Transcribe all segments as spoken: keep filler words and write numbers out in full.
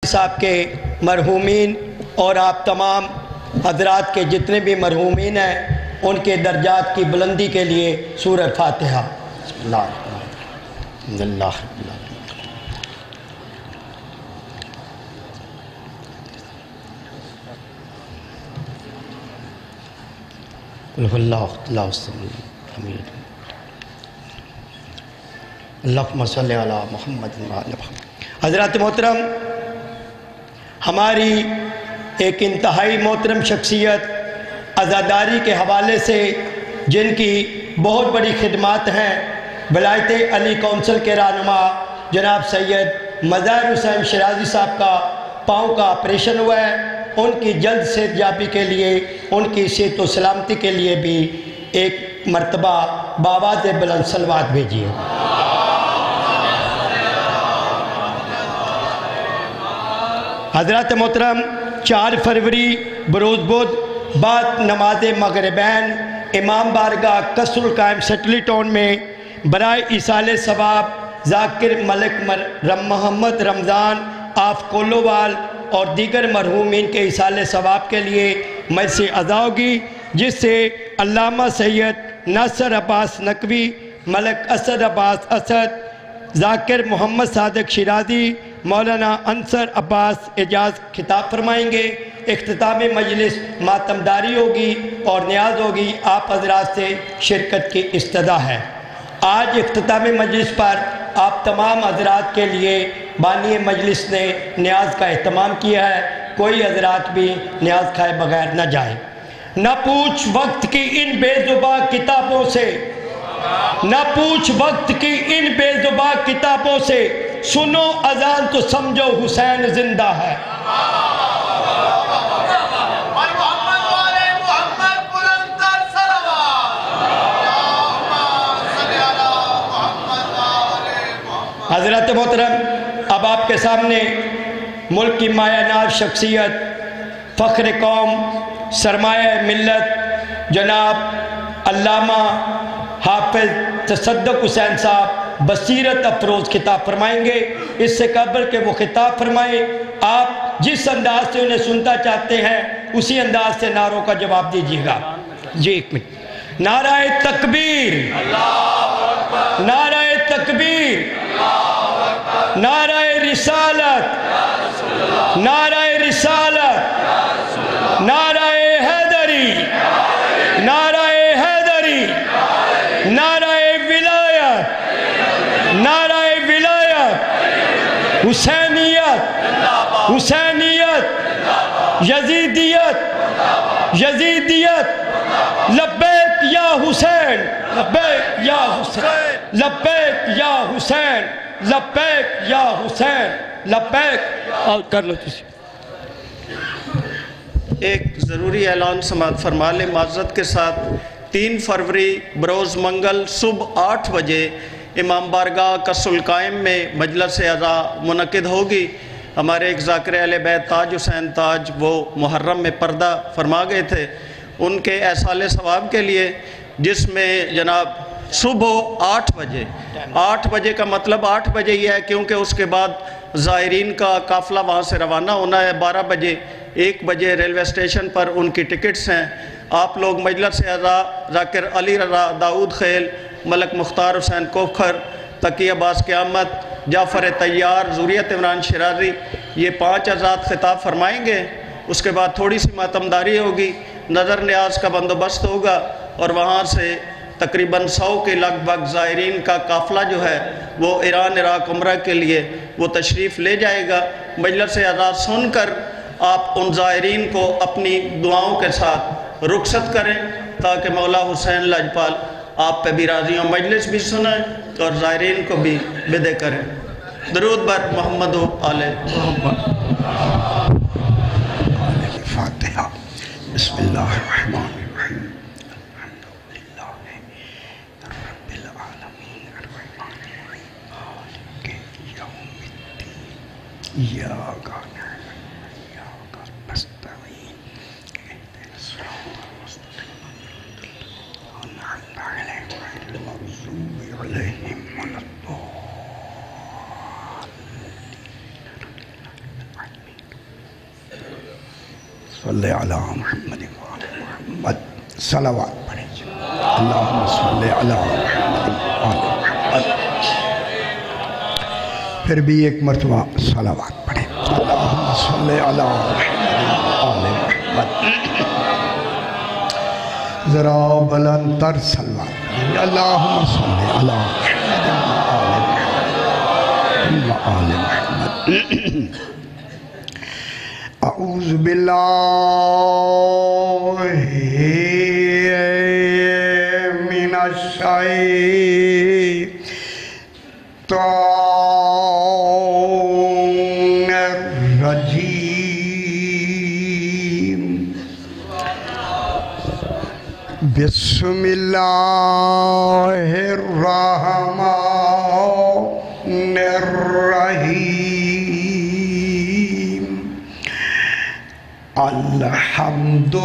صاحب کے مرحومین اور آپ تمام حضرات کے جتنے بھی مرحومین ہیں ان کے درجات کی بلندی کے لیے سورہ فاتحہ۔ بسم اللہ الرحمن الرحیم۔ اللہم صلی علی محمد و علی محمد۔ حضرات محترم، ہماری ایک انتہائی محترم شخصیت عزاداری کے حوالے سے جن کی بہت بڑی خدمات ہیں، ولایت علی کونسل کے رہنما جناب سید مظاہر حسین شیرازی صاحب کا پاؤں کا آپریشن ہوا ہے، ان کی جلد صحت یابی کے لیے، ان کی صحت و سلامتی کے لیے بھی ایک مرتبہ بآواز بلند صلوات بھیجیے۔ حضرات محترم، چار فروری بروز بدھ بعد نماز مغربین امام بارگاہ قصر القائم سٹلی ٹاؤن میں برائے ایصال ثواب ذاکر ملک محمد رمضان آف کولووال اور دیگر مرحومین کے ایصال ثواب کے لیے مجلس ادا ہوگی، جس سے علامہ سید ناصر عباس نقوی، ملک اسد عباس اسد، ذاکر محمد صادق شیرازی، مولانا انصر عباس اعجاز خطاب فرمائیں گے۔ اختتام مجلس ماتمداری ہوگی اور نیاز ہوگی، آپ حضرات سے شرکت کی استدعا ہے۔ آج اختتام مجلس پر آپ تمام حضرات کے لیے بانی مجلس نے نیاز کا اہتمام کیا ہے، کوئی حضرات بھی نیاز کھائے بغیر نہ جائے۔ نہ پوچھ وقت کی ان بے زباں کتابوں سے، نہ پوچھ وقت کی ان بے زباں کتابوں سے، سنو اذان تو سمجھو حسین زندہ ہے۔ حضرت محترم، اب آپ کے سامنے ملک کی مایہ ناز شخصیت، فخر قوم، سرمایہ ملت، جناب علامہ حافظ تصدق حسین صاحب بصیرت افروز خطاب فرمائیں گے۔ اس سے قبل کہ وہ خطاب فرمائیں، آپ جس انداز سے انہیں سنتا چاہتے ہیں اسی انداز سے نعروں کا جواب دیجیے گا۔ جی ایک منٹ۔ نعرہ تکبیر، نعرہ تکبیر، نعرہ رسالت، نعرہ رسالت، نعرہ حیدری، نعرہ حیدری، نعرہ ولایت، نعرہ ولایت، حسینیت، حسینیت، یزیدیت، یزیدیت، لبیک یا حسین، لبیک یا حسین، لبیک یا حسین، لبیک یا حسین، لبیک۔ اور کر لو تسی۔ ایک ضروری اعلان سماعت فرما لیں معذرت کے ساتھ۔ تین فروری بروز منگل صبح آٹھ بجے امام بارگاہ قصر القائم میں مجلس اعزا منعقد ہوگی۔ ہمارے ایک ذاکر اہل بیت تاج حسین تاج، وہ محرم میں پردہ فرما گئے تھے، ان کے ایصال ثواب کے لیے، جس میں جناب صبح آٹھ بجے، آٹھ بجے کا مطلب آٹھ بجے ہی ہے کیونکہ اس کے بعد زائرین کا قافلہ وہاں سے روانہ ہونا ہے۔ بارہ بجے، ایک بجے ریلوے اسٹیشن پر ان کی ٹکٹس ہیں۔ آپ لوگ مجلس اعزا ذاکر علی رضا داؤد خیل، ملک مختار حسین کوکھر، تقی عباس قیامت، جعفر طیار، ذریت عمران شیرازی، یہ پانچ حضرات خطاب فرمائیں گے۔ اس کے بعد تھوڑی سی ماتمداری ہوگی، نظر نیاز کا بندوبست ہوگا، اور وہاں سے تقریباً سو کے لگ بھگ زائرین کا قافلہ جو ہے وہ ایران عراق عمرہ کے لیے وہ تشریف لے جائے گا۔ مجلس اعزا سن کر آپ ان زائرین کو اپنی دعاؤں کے ساتھ رخصت کریں تاکہ مولا حسین لاجپال آپ پہ بھی راضی ہوں، مجلس بھی سنیں اور زائرین کو بھی بدے کریں۔ درود بر محمد و آل محمد۔ فاتحہ۔ بسم اللہ الرحمن الرحیم۔ الحمدللہ رب العالمین الرحمن الرحیم مالک یوم الدین ایاک نعبد و ایاک نستعین اهدنا الصراط المستقیم انعمت علیہم غیر المغضوب علیہم ولا الضالین۔ صلی علی محمد وعلی محمد صلوات پڑھیں اللہم صلی علی محمد وعلی محمد پھر بھی ایک مرتبہ صلوات پڑھیں اللہم صلی علی محمد وعلی محمد ذرا بلند تر صلوات پڑھیں اللہم صلی علی محمد وعلی محمد اعوذ باللہ من الشیطان الرجیم بسم اللہ الرحمن الرحیم الحمد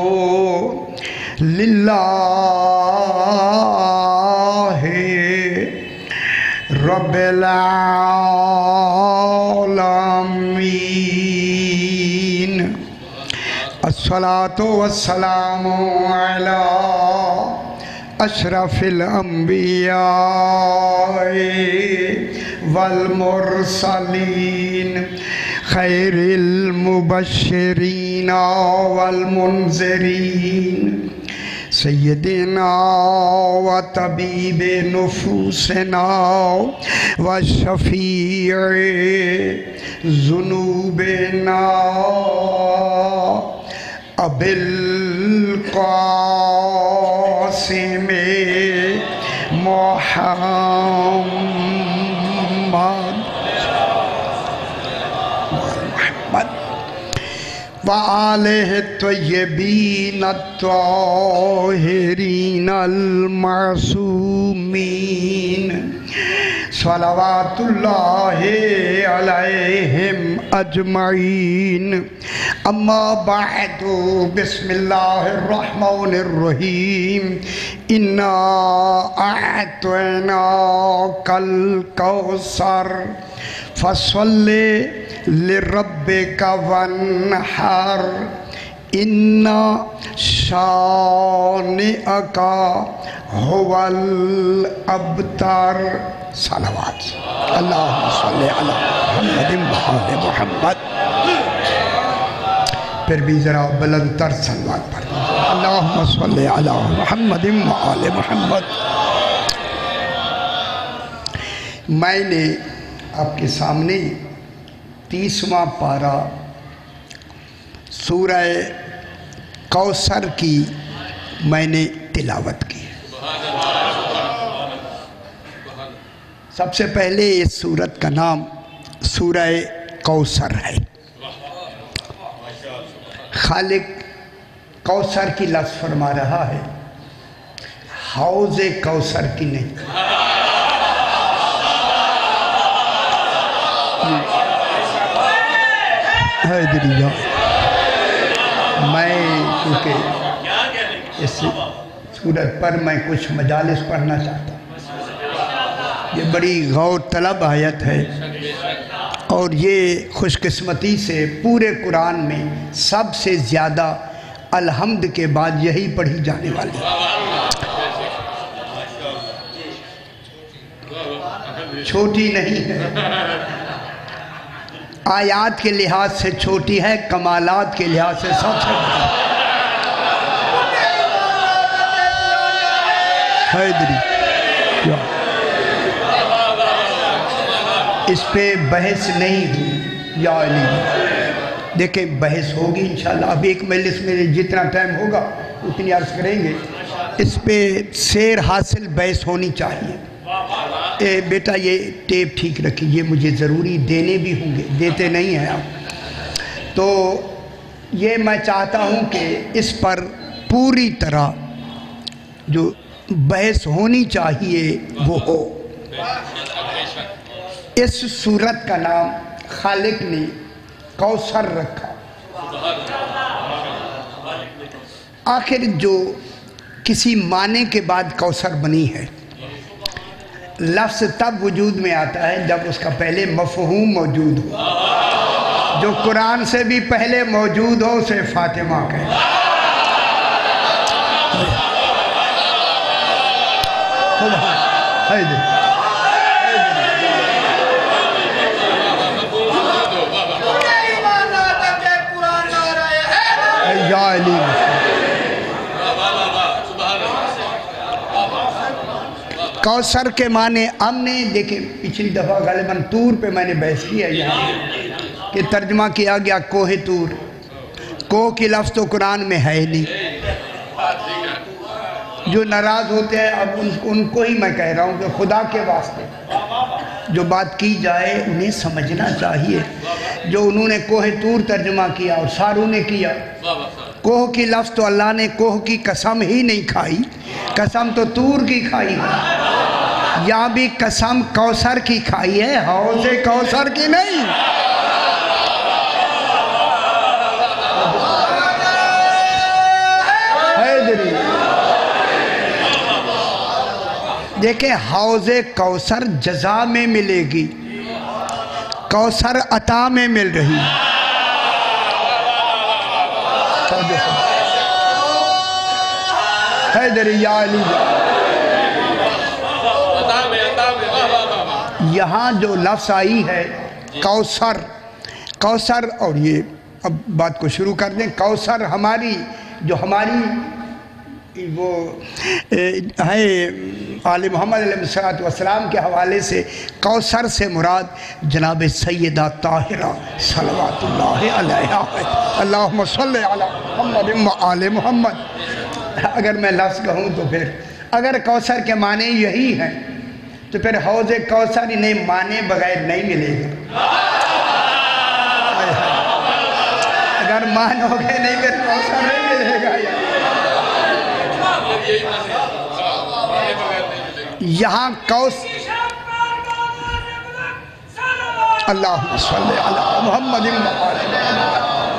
للہ رب العالمین الصلاة والسلام علی اشرف الانبیاء والمرسلین خیر المبشرین والمنذرین سیدنا و طبیب نفوسنا و شفیع ذنوبنا ابی القاسم محمد وآلہ الطیبین الطاہرین المعصومین صلوات اللہ علیہم اجمعین اما بعد بسم اللہ الرحمن الرحیم انا اعطیناک الکوثر فصلی لربک وانحر ان شانئک هو الابتر صلوات اللہم صلی علی محمد وآل محمد پھر بھی ذرا بلند تر صلوات پڑھ اللہم صلی علی محمد وآل محمد میں نے آپ کے سامنے تیسواں پارہ سورہ کوثر کی میں نے تلاوت کی سب سے پہلے اس سورت کا نام سورہ کوثر ہے خالق کوثر کی لفظ فرما رہا ہے حوض کوثر کی نہیں حیدریہ میں کیونکہ اس سورت پر میں کچھ مجالس پڑھنا چاہتا ہوں یہ بڑی غور طلب آیت ہے اور یہ خوش قسمتی سے پورے قرآن میں سب سے زیادہ الحمد کے بعد یہی پڑھی جانے والی چھوٹی نہیں ہے آیات کے لحاظ سے چھوٹی ہے کمالات کے لحاظ سے سب سے بڑی حیدری اس پہ بحث نہیں ہوئی یا علی دیکھیں بحث ہوگی انشاءاللہ اب ایک مجلس میں جتنا ٹائم ہوگا اتنی عرض کریں گے اس پہ سیر حاصل بحث ہونی چاہیے اے بیٹا یہ ٹیپ ٹھیک رکھی یہ مجھے ضروری دینے بھی ہوں گے دیتے نہیں ہیں آپ تو یہ میں چاہتا ہوں کہ اس پر پوری طرح جو بحث ہونی چاہیے وہ ہو اس سورت کا نام خالق نے کوثر رکھا آخر جو کسی معنی کے بعد کوثر بنی ہے لفظ تب وجود میں آتا ہے جب اس کا پہلے مفہوم موجود ہو جو قرآن سے بھی پہلے موجود ہو اسے فاطمہ کہے. یا علی کوثر کے معنی ہم نے دیکھیں پچھلی دفعہ غالباً طور پہ میں نے بحث کیا یہاں کہ ترجمہ کیا گیا کوہ طور. کوہ کی لفظ تو قرآن میں ہے نہیں. جو ناراض ہوتے ہیں اب ان کو ہی میں کہہ رہا ہوں کہ خدا کے واسطے جو بات کی جائے انہیں سمجھنا چاہیے. جو انہوں نے کوہ طور ترجمہ کیا اور ساروں نے کیا, کوہ کی لفظ تو اللہ نے کوہ کی قسم ہی نہیں کھائی, قسم تو طور کی کھائی ہے. یہاں بھی قسم کوثر کی کھائی ہے, حوض کوثر کی نہیں. دیکھیں حوض کوثر جزا میں ملے گی, کوثر عطا میں مل رہی. حیدری یا علی یہاں جو لفظ آئی ہے کوثر, کوثر اور یہ اب بات کو شروع کر دیں. کوثر ہماری جو ہماری وہ ہے آل محمد علیہ السلام کے حوالے سے کوثر سے مراد جناب سیدہ طاہرہ صلوات اللہ علیہا ہے. اللہم صلی علی محمد و آل محمد. اگر میں لفظ کہوں تو پھر اگر کوثر کے معنی یہی ہیں تو پھر حوض کوثر انہیں معنی بغیر نہیں ملے گا. اگر معنی گے نہیں پھر کوثر نہیں ملے گا. یہاں کوثر اللہم صلی علی محمد و آل محمد.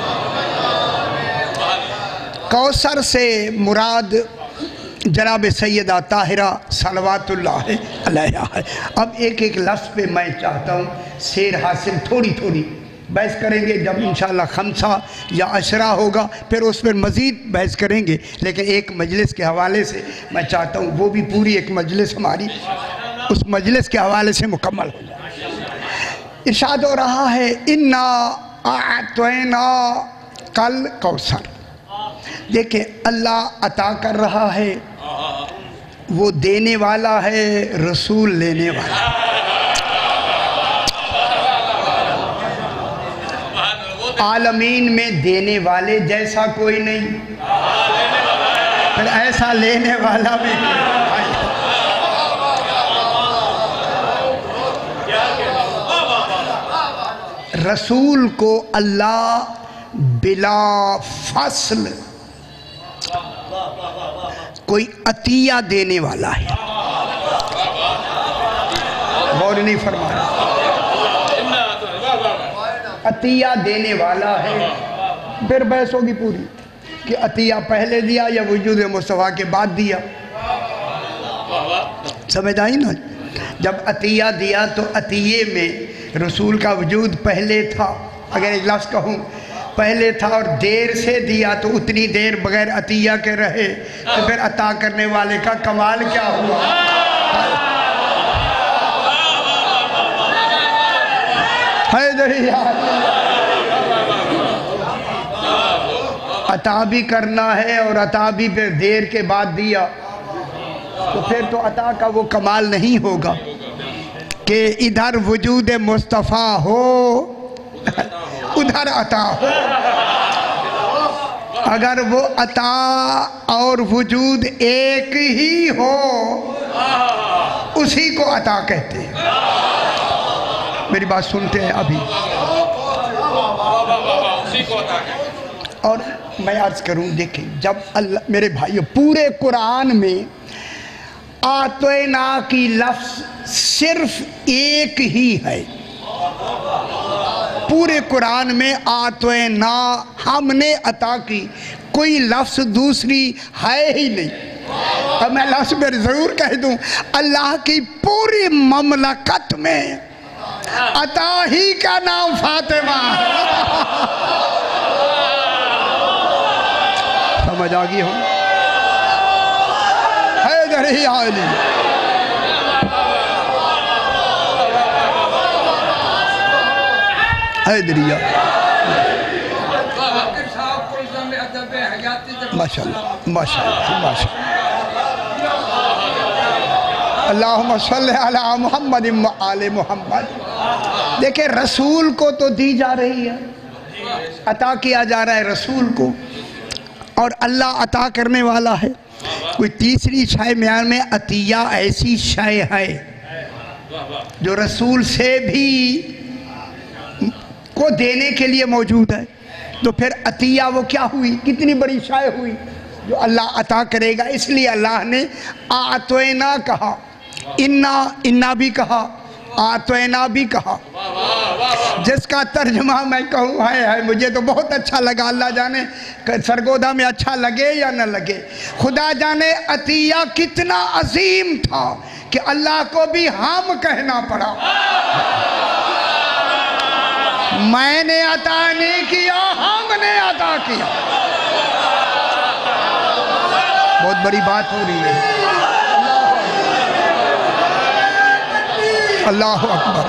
کوثر سے مراد جناب سیدہ طاہرہ صلوات اللہ علیہا ہے. اب ایک ایک لفظ پہ میں چاہتا ہوں سیر حاصل تھوڑی تھوڑی بحث کریں گے. جب انشاءاللہ خمسہ یا عشرہ ہوگا پھر اس پر مزید بحث کریں گے, لیکن ایک مجلس کے حوالے سے میں چاہتا ہوں وہ بھی پوری ایک مجلس ہماری اس مجلس کے حوالے سے مکمل ہو جائے. ارشاد ہو رہا ہے اِنَّا أَعْطَيْنَا کل کوثر. دیکھیں اللہ عطا کر رہا ہے, وہ دینے والا ہے, رسول لینے والا. عالمین میں دینے والے جیسا کوئی نہیں, پھر ایسا لینے والا بھی رسول کو اللہ بلا فصل کوئی عطیہ دینے والا ہے. غور نہیں فرمایا, عطیہ دینے والا ہے. پھر بحث ہوگی پوری کہ عطیہ پہلے دیا یا وجود مصطفیٰ کے بعد دیا. سمجھ آئی نا؟ جب عطیہ دیا تو عطیے میں رسول کا وجود پہلے تھا. اگر ایک لفظ کہوں پہلے تھا اور دیر سے دیا تو اتنی دیر بغیر عطیہ کے رہے تو پھر عطا کرنے والے کا کمال کیا ہوا. عطا بھی کرنا ہے اور عطا بھی پھر دیر کے بعد دیا تو پھر تو عطا کا وہ کمال نہیں ہوگا کہ ادھر وجود مصطفیٰ ہو ادھر عطا ہو. اگر وہ عطا اور وجود ایک ہی ہو اسی کو عطا کہتے ہیں. میری بات سنتے ہیں ابھی. اور میں عرض کروں دیکھیں جب اللہ میرے بھائیو پورے قرآن میں آتوینا کی لفظ صرف ایک ہی ہے. پورے قرآن میں آتوینا ہم نے عطا کی کوئی لفظ دوسری ہے ہی نہیں. اب میں لفظ میں ضرور کہہ دوں اللہ کی پوری مملکت میں अता ही का नाम फातिमा। समझ आ गई हो? हैदरी आली हैदरिया माशाअल्लाह माशाअल्लाह माशाअल्लाह। अल्लाहुम्मा सल्ली अला मुहम्मद व आले मुहम्मद। देखिए रसूल को तो दी जा रही है, अता किया जा रहा है रसूल को, और अल्लाह अता करने वाला है। कोई तीसरी शय म्यान में अतिया ऐसी शय है जो रसूल से भी को देने के लिए मौजूद है, तो फिर अतिया वो क्या हुई, कितनी बड़ी शय हुई जो अल्लाह अता करेगा। इसलिए अल्लाह ने आतोना कहा, इन्ना इन्ना भी कहा, आतोना भी कहा, जिसका तर्जमा मैं कहूँ है, है मुझे तो बहुत अच्छा लगा। अल्लाह जाने सरगोदा में अच्छा लगे या न लगे, खुदा जाने अतिया कितना अजीम था कि अल्लाह को भी हम कहना पड़ा। मैंने अता नहीं किया, हमने अता किया। बहुत बड़ी बात हो रही है। अल्लाह अकबर।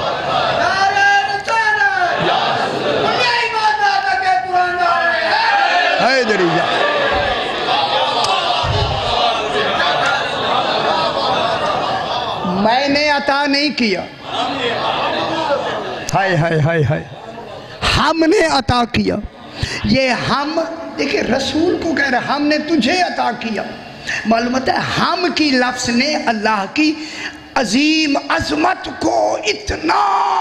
हैदरिया मैंने अता नहीं किया, हाय हाय हाय हाय, हमने अता किया। ये हम देखिए रसूल को कह रहे हमने तुझे अता किया। मालूम है हम की लफ्ज़ ने अल्लाह की अजीम अजमत को इतना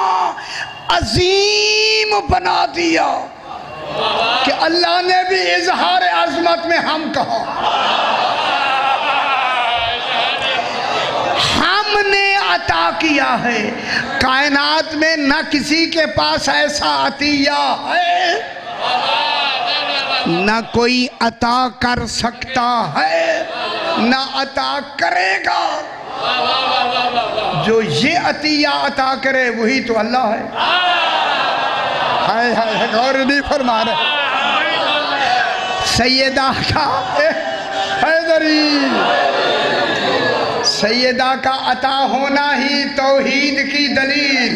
अजीम बना दिया कि अल्लाह ने भी इजहार अजमत में हम कहा। हमने अता किया है। कायनात में न किसी के पास ऐसा अतिया है, न कोई अता कर सकता है, न अता करेगा। जो ये अतिया अता करे वही तो अल्लाह है। हाय हाय गौर नहीं फरमा रहे। सैयदा का हैदरी, सैयदा का अता होना ही तौहीद की दलील।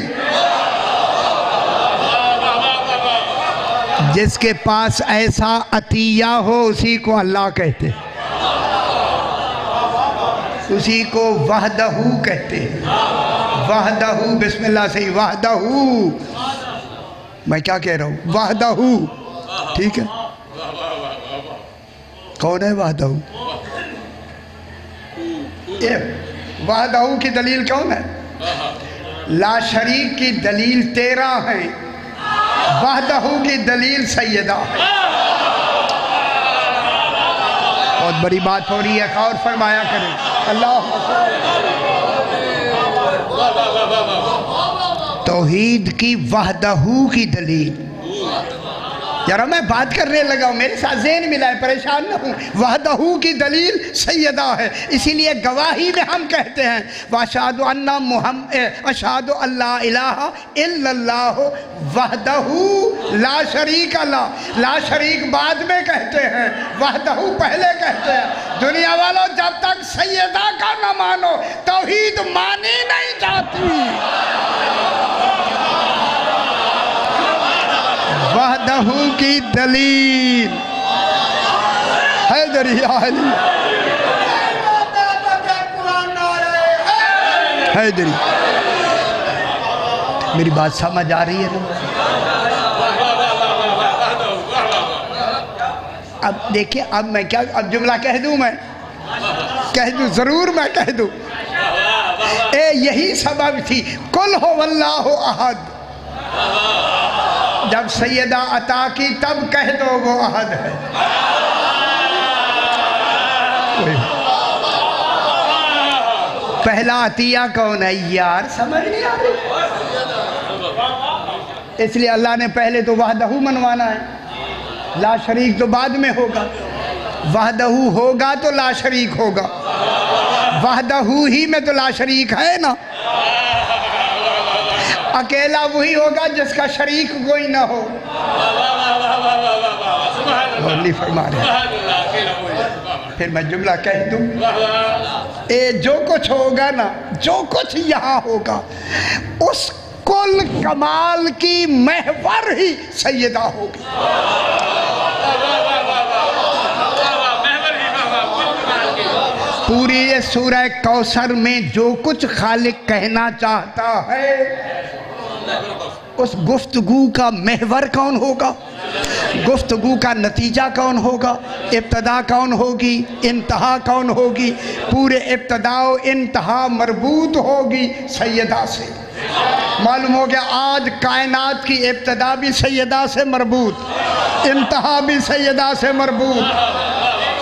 जिसके पास ऐसा अतिया हो उसी को अल्लाह कहते हैं, उसी को वहदहू कहते हैं। वहदहू बिस्मिल्लाह से ही वहदहू, मैं क्या कह रहा हूँ, वहदहू, ठीक है। कौन है वहदहू? ये वहदहू की दलील कौन है? ला शरीक की दलील तेरह है, वहदहू की दलील सैयदा है। बहुत बड़ी बात हो रही है, और फरमाया करें अल्लाह। तौहीद की वहदहू की दलील। यार मैं बात करने लगा हूँ, मेरे साथ ज़हन मिला है, परेशान न हूँ। वहदहू की दलील सैयदा है, इसीलिए गवाही में हम कहते हैं वअशहदु अन्ना मुहम्मद अशहदु अल्ला इलाहा इल्लल्लाह वहदहू ला शरीक ला। ला शरीक बाद में कहते हैं, वहदहू पहले कहते हैं। दुनिया वालों जब तक सैयदा का न मानो तौहीद मानी नहीं जाती। वहदहू की दलील हैदरी आली हैदरी। मेरी बात समझ आ रही है ना? अब देखिए, अब मैं क्या, अब जुमला कह दूं, मैं कह दूं, जरूर मैं कह दूं। ए यही सबब थी कुल हो वल्लाहु अहद। जब सैयदा अता की तब कह दो वो अहद है। पहला अतिया कौन है यार, समझ नहीं आ रही। इसलिए अल्लाह ने पहले तो वहदहू मनवाना है, ला शरीक तो बाद में होगा। वहदहू होगा तो ला शरीक होगा, वहदहू ही में तो ला शरीक है ना। अकेला वही होगा जिसका शरीक कोई ना हो। नहीं फरमा रहे। फिर मैं जुमला कह दूं, ए जो कुछ होगा ना, जो कुछ यहाँ होगा, उस कुल कमाल की महवर ही सैयदा होगी। पूरी ये सूरह कौसर में जो कुछ खालिक कहना चाहता है, उस गुफ्तगू का महवर कौन होगा, गुफ्तगू का नतीजा कौन होगा, इब्तदा कौन होगी, इंतहा कौन होगी। पूरे इब्तदा और इंतहा मरबूत होगी सैयदा से। मालूम हो गया आज कायनात की इब्तदा भी सैयदा से मरबूत, इंतहा भी सैयदा से मरबूत।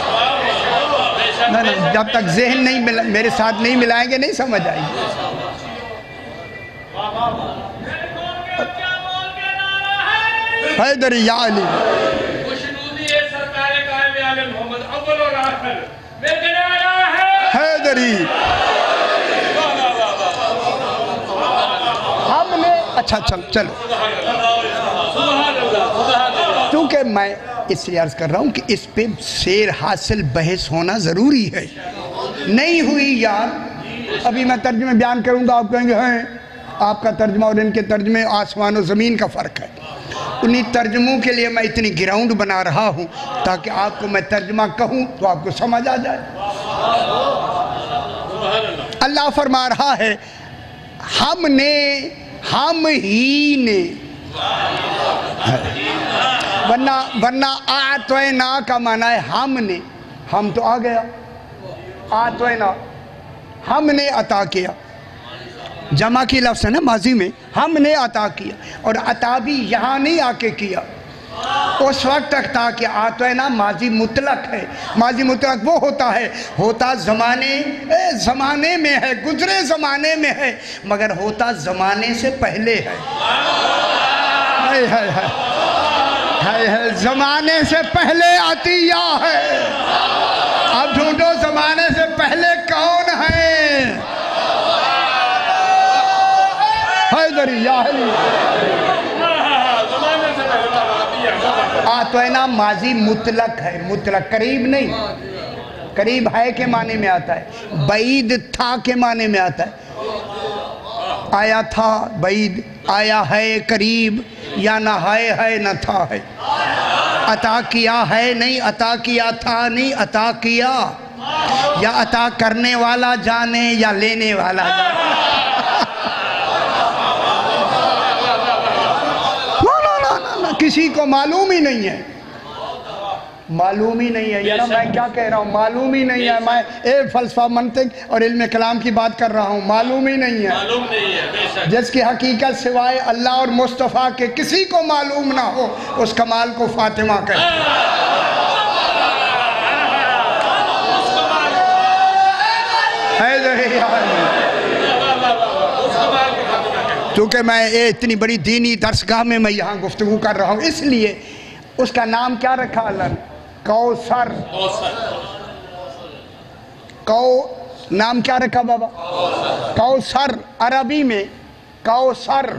ना ना, जब तक ज़हन नहीं मिला, मेरे साथ नहीं मिलाएंगे नहीं समझ आएगी। हैदरी या अली, हैदरी। हमने अच्छा चल चलो, क्योंकि मैं इसलिए अर्ज कर रहा हूँ कि इस पे शेर हासिल बहस होना ज़रूरी है। नहीं हुई यार, अभी मैं तर्जुमे बयान करूँगा, आप कहेंगे हैं आपका तर्जुमा और इनके तर्जुमे आसमान और ज़मीन का फ़र्क है। उन्हीं तर्जुमों के लिए मैं इतनी ग्राउंड बना रहा हूँ ताकि आपको मैं तर्जुमा कहूँ तो आपको समझ आ जाए। अल्लाह फरमा रहा है हमने, हम ही ने, वरना वरना आतोयना का माना है हमने, हम तो आ गया, आतोयना हमने अता किया, जमा की लफ्ज़ है ना माजी में, हमने अता किया। और अता भी यहाँ नहीं आके किया, उस वक्त तक था कि आतोयना माजी मुतलक है। माजी मुतलक वो होता है, होता ज़माने ज़माने में है, गुजरे ज़माने में है, मगर होता ज़माने से पहले है। हाय हाय हाय हाय हाय, ज़माने से पहले अतिया है। अब ढूंढो ज़माने से पहले कौन है। हैदरी या अली, आतोयना माजी मुतलक है, मुतलक करीब नहीं, करीब है के माने में आता है, बैद था के माने में आता है। आया था बैद, आया है करीब, या ना है है न था है। अता किया है नहीं, अता किया था नहीं, अता किया। या अता करने वाला जाने या लेने वाला जाने। ना ना ना ना ना, किसी को मालूम ही नहीं है, मालूम ही नहीं है। यार मैं क्या कह रहा हूँ, मालूम ही नहीं है। मैं ए फलसफा मंतिक और इल्म कलाम की बात कर रहा हूँ, मालूम ही नहीं है, मालूम नहीं है। जिसकी हकीकत सिवाय अल्लाह और मुस्तफ़ा के किसी को मालूम ना हो, उस कमाल को फातिमा कहते हैं। क्योंकि मैं ये इतनी बड़ी दीनी दरसगाह में मैं यहाँ गुफ्तगू कर रहा हूँ, इसलिए उसका नाम क्या रखा अल्लाह ने, कौसर। कौ नाम क्या रखा बाबा, कौसर। अरबी में कौसर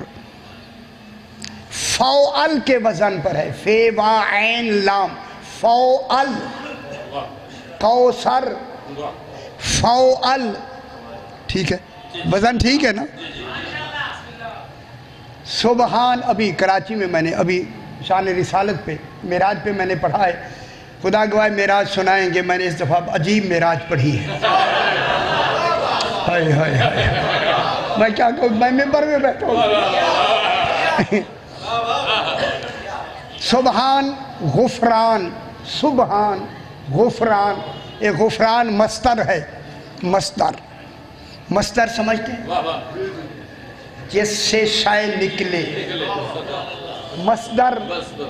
फ़ौअल के वजन पर है, फे वा ऐन लाम, फ़ौअल, कौसर फ़ौअल, ठीक है, वजन ठीक है ना। सुबहान, अभी कराची में मैंने अभी शान रिसालत पे मेराज पे मैंने पढ़ा है, खुदा गवाह मेराज सुनाएंगे, मैंने इस दफ़ा अजीब मेराज पढ़ी है। हाय हाय हाय, मैं क्या कहूँ, मैं मिंबर में बैठा हूँ। सुबहान गुफरान, सुबहान गुफरान, ये गुफरान मस्तर है, मस्तर, मस्तर समझते हैं, जिससे शाय निकले, मस्दर।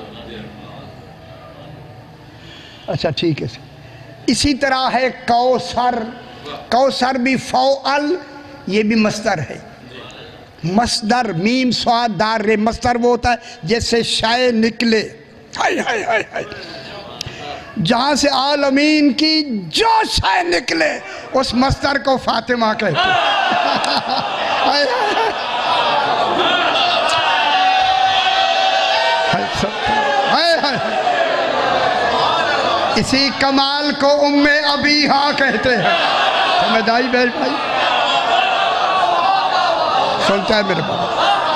अच्छा ठीक है, इसी तरह है कौसर, कौसर भी फ़ौअल, ये भी मस्दर है, मस्दर, मीम स्वाद दार रे, मस्दर वो होता है जिससे शाय निकले। हाय हाय हाय हाय, जहाँ से आलमीन की जो शाय निकले उस मस्दर को फातिमा कहते हैं। اسی کمال کو ام ابیہا کہتے ہیں. سمجھ آئی بہن بھائی؟ سنتا ہے میرے پاس.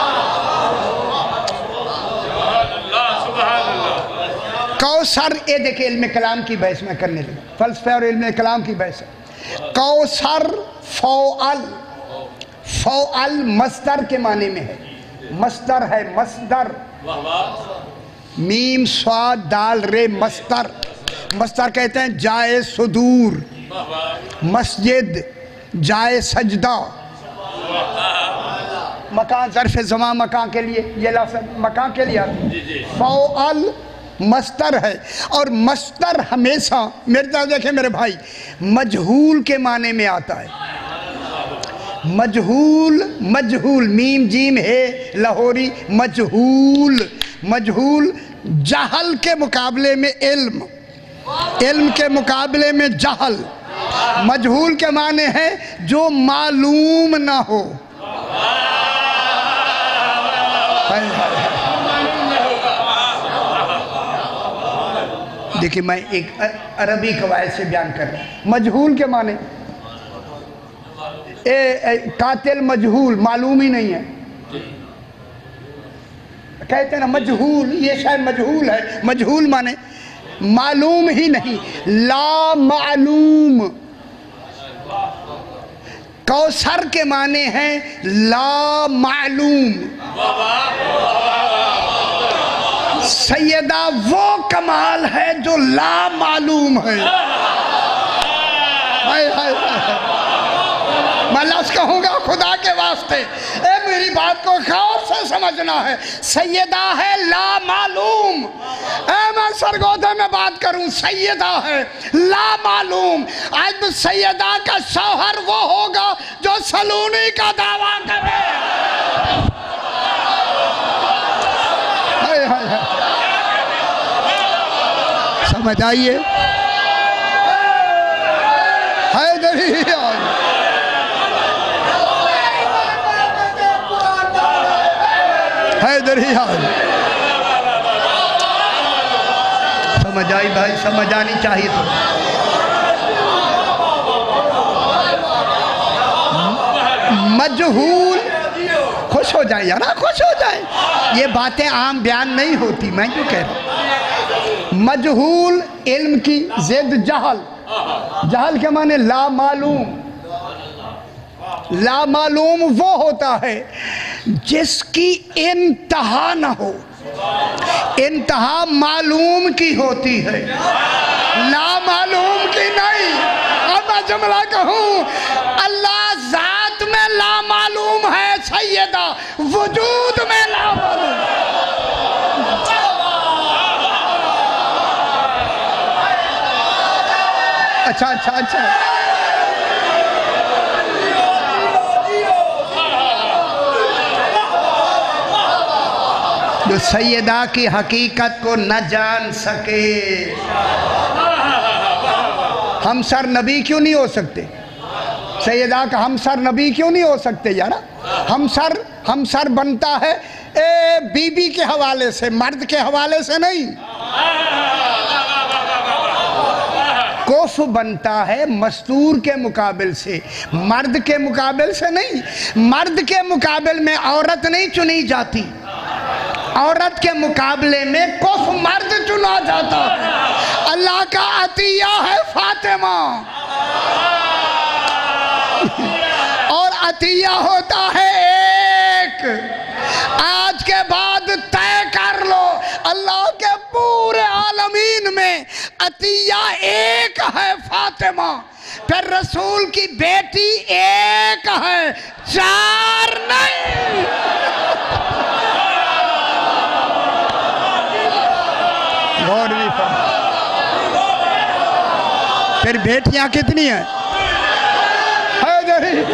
کوثر، اے دیکھیں علم کلام کی بحث میں کرنے لگا، فلسفہ اور علم کلام کی بحث ہے. کوثر فوعل، فوعل مصدر کے معنی میں ہے. مصدر ہے، مصدر. میم صاد دال رے مصدر. مصدر کہتے ہیں جائے صدور، مسجد جائے سجدہ. مکان ظرف زمان مکان کے لیے، یہ لفظ مکان کے لیے آتا ہے. فوعل مصدر ہے، اور مصدر ہمیشہ میرے طرف دیکھیں میرے بھائی مجہول کے معنی میں آتا ہے. مجہول، مجہول میم جیم ہے لاہوری، مجہول. مجہول جہل کے مقابلے میں علم، علم کے مقابلے میں جہل. مجہول کے معنی ہے جو معلوم نہ ہو. دیکھیں میں ایک عربی قواعد سے بیان کر رہا ہوں. مجہول کے معنی اے, اے قاتل مجہول، معلوم ہی نہیں ہے. کہتے ہیں نا مجہول، یہ شاید مجہول ہے. مجہول معنی معلوم ہی نہیں، لا معلوم. کوثر کے معنی ہیں لا معلوم. سیدہ وہ کمال ہے جو لا معلوم ہے. میں لفظ کہوں گا خدا کے واسطے، اے میری بات کو غور سے سمجھنا ہے. سیدہ ہے لا معلوم. اے میں سرگودے میں بات کروں، سیدہ ہے لا معلوم. آج سیدہ کا شوہر وہ ہوگا جو سلونی کا دعویٰ کرے. سمجھ آئیے؟ حیدری حیدری سمجھ آئی بھائی؟ سمجھ آنی چاہیے. تو مجہول، خوش ہو جائیں یار، خوش ہو جائیں. یہ باتیں عام بیان نہیں ہوتی، میں کیوں کہہ رہا ہوں. مجہول علم کی ضد جہل. جہل کے معنی لا معلوم. لا معلوم وہ ہوتا ہے جس کی انتہا نہ ہو. انتہا معلوم کی ہوتی ہے، لا معلوم کی نہیں. اب میں جملہ کہوں، اللہ ذات میں لا معلوم ہے سیدہ، وجود میں لا معلوم. اچھا اچھا اچھا جو سیدہ کی حقیقت کو نہ جان سکے. ہم سر نبی کیوں نہیں ہو سکتے؟ سیدہ کا ہم سر نبی کیوں نہیں ہو سکتے یارا؟ ہم سر ہم سر بنتا ہے اے بی بی کے حوالے سے، مرد کے حوالے سے نہیں. کوف بنتا ہے مستور کے مقابل سے، مرد کے مقابل سے نہیں. مرد کے مقابل میں عورت نہیں چنی جاتی، عورت کے مقابلے میں کوف مرد چنا جاتا ہے. اللہ کا عطیہ ہے فاطمہ، اور عطیہ ہوتا ہے ایک. آج کے بعد طے کر لو، اللہ کے پورے عالمین میں عطیہ ایک ہے فاطمہ. پھر رسول کی بیٹی ایک ہے، چار نہیں. غور بھی فرما. پھر بیٹیاں کتنی ہیں؟ حیدری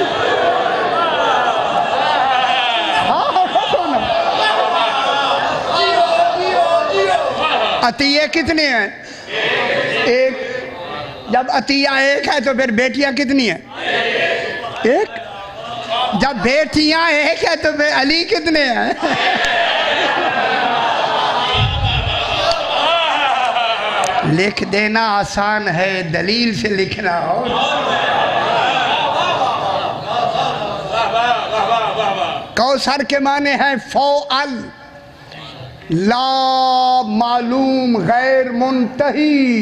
عطیہ کتنے ہیں؟ ایک. جب عطیہ ایک ہے تو پھر بیٹیاں کتنی ہیں؟ ایک. جب بیٹیاں ایک ہے تو پھر علی کتنے ہیں؟ लिख देना आसान है, दलील से लिखना और कौसर के माने हैं फ़ौअल, ला मालूम गैर मुंतही।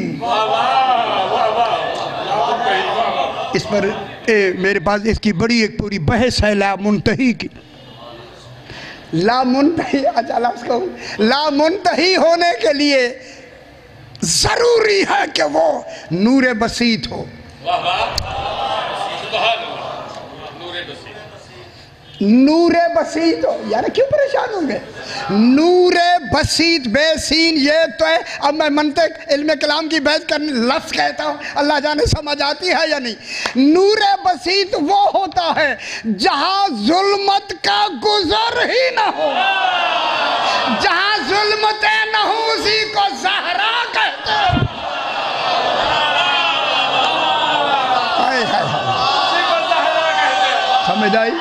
इस पर ए, मेरे पास इसकी बड़ी एक पूरी बहस है ला मुंतही की। ला मुंतही, अच्छा लफ्ज़ कहूँ, ला मुंतही होने के लिए जरूरी है कि वो नूर बसीत हो। नूर बसीत हो, यार क्यों परेशान होंगे? नूर बसीत बेसीन ये तो है। अब मैं मंतिक इल्म कलाम की बहस करने लफ्ज़ कहता हूँ, अल्लाह जाने समझ आती है या नहीं। नूर बसीत वो होता है जहाँ जुल्मत का गुजर ही ना हो, जहाँ जुल्मतें न हो उसी को ज़हरा कहते हैं। हाय हाय हाय, समझ आई?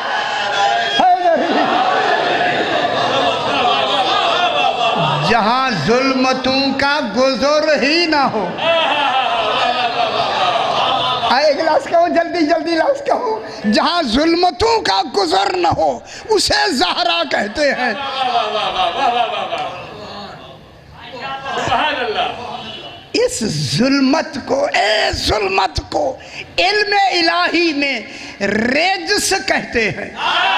जहाँ जुल्मतों का गुजर ही ना हो। एक लफ्ज़ कहो, जल्दी जल्दी लफ्ज़ कहो। जहाँ जुल्मतों का गुजर ना हो उसे ज़हरा कहते हैं। इस जुल्मत को, ए जुल्मत को इल्म इलाही में रेजस कहते हैं।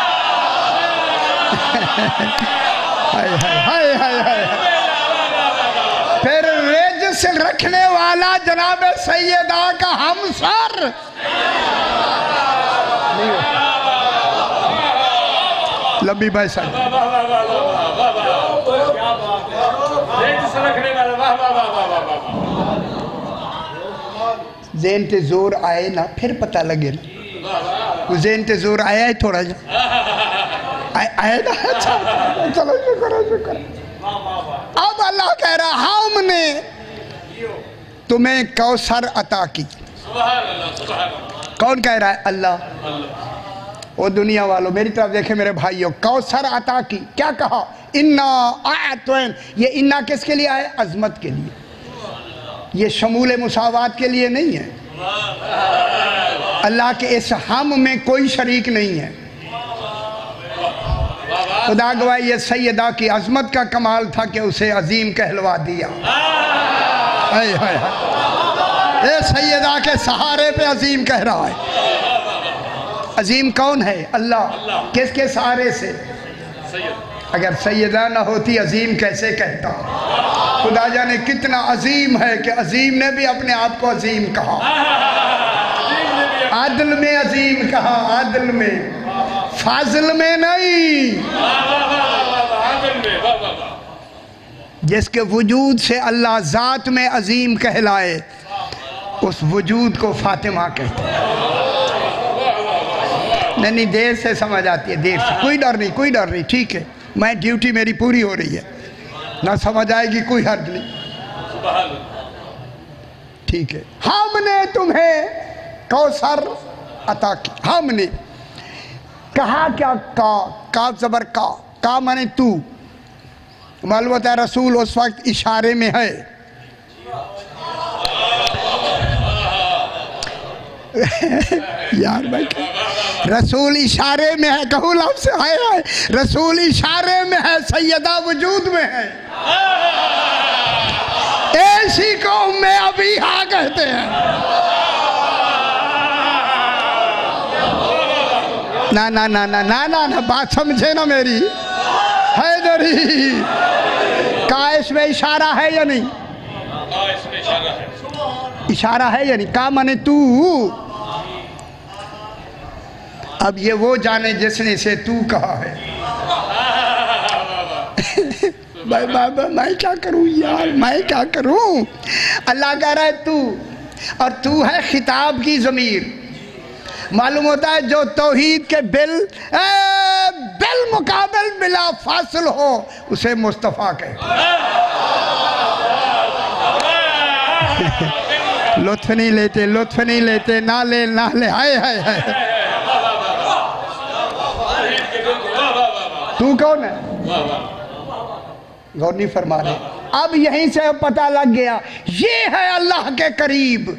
हाय हाय हाय हाय हाय। फिर रेजस रखने वाला जनाब सैयदा का हमसर लंबी भाई साहब, ज़हन ते जोर आए ना, फिर पता लगे ना। ज़हन ते जोर आया है थोड़ा जा आया ना। अच्छा चलो शुक्र शुक्र। अब अल्लाह कह रहा हमने तुम्हें कौसर अता की। कौन कह रहा है? अल्लाह। ओ दुनिया वालों मेरी तरफ देखे मेरे भाइयों, कौसर अता की। क्या कहा? इन्ना आयतन। ये इन्ना किसके लिए आया? अजमत के लिए। ये शमूल मुसावात के लिए नहीं है। अल्लाह के इस हम में कोई शरीक नहीं है। खुदा गवाही ये सैयदा की अजमत का कमाल था कि उसे अजीम कहलवा दिया। हाय हाय हाय, ये सैयदा के सहारे पे अजीम कह रहा है। अजीम कौन है? अल्लाह। किसके सहारे से? अगर सैयदा ना होती अजीम कैसे कहता? खुदा जाने कितना अजीम है कि अजीम ने भी अपने आप को अजीम कहा, आदिल में अजीम कहा, आदिल में, फाजिल में नहीं। जिसके वजूद से अल्लाह ज़ात में अजीम कहलाए उस वजूद को फातिमा कहते हैं। नहीं नहीं, देर से समझ आती है, देर से। कोई डर नहीं, कोई डर नहीं, ठीक है। मैं ड्यूटी मेरी पूरी हो रही है, ना समझ आएगी कोई हर्ज नहीं, ठीक है। हमने तुम्हें कौसर अता की। हमने कहा क्या? का का जबर का का माने तू। मालूम होता है रसूल उस वक्त इशारे में है। यार भाई, रसूल इशारे में है। कहूँ लफ्ज़ है, है रसूल इशारे में है, सैयदा वजूद में है। ऐसी कौम में अभी हाँ कहते हैं। ना ना ना ना ना ना ना, बात समझे ना मेरी। हैदरी का इसमें इशारा है या नहीं? इशारा है या नहीं? का माने तू। अब ये वो जाने जिसने से तू कहा है। मैं, मैं, मैं क्या करूं यार, मैं क्या करूं? अल्लाह कह रहा है तू, और तू है खिताब की ज़मीर। मालूम होता है जो तौहीद के बिल ए, बिल मुकाबल बिला फासिल हो उसे मुस्तफ़ा कहते हैं। लुत्फ नहीं लेते, लुत्फ नहीं लेते, ना ले ना ले। हाय हाय हाय, तू कौन है? गौर नहीं फरमा रहे। اب یہیں سے پتہ لگ گیا یہ ہے اللہ کے قریب.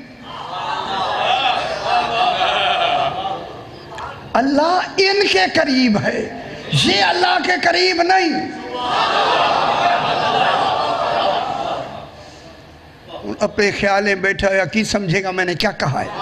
اللہ ان کے قریب ہے, یہ اللہ کے قریب نہیں. اپنے خیال میں بیٹھا ہوا کی سمجھے گا میں نے کیا کہا ہے.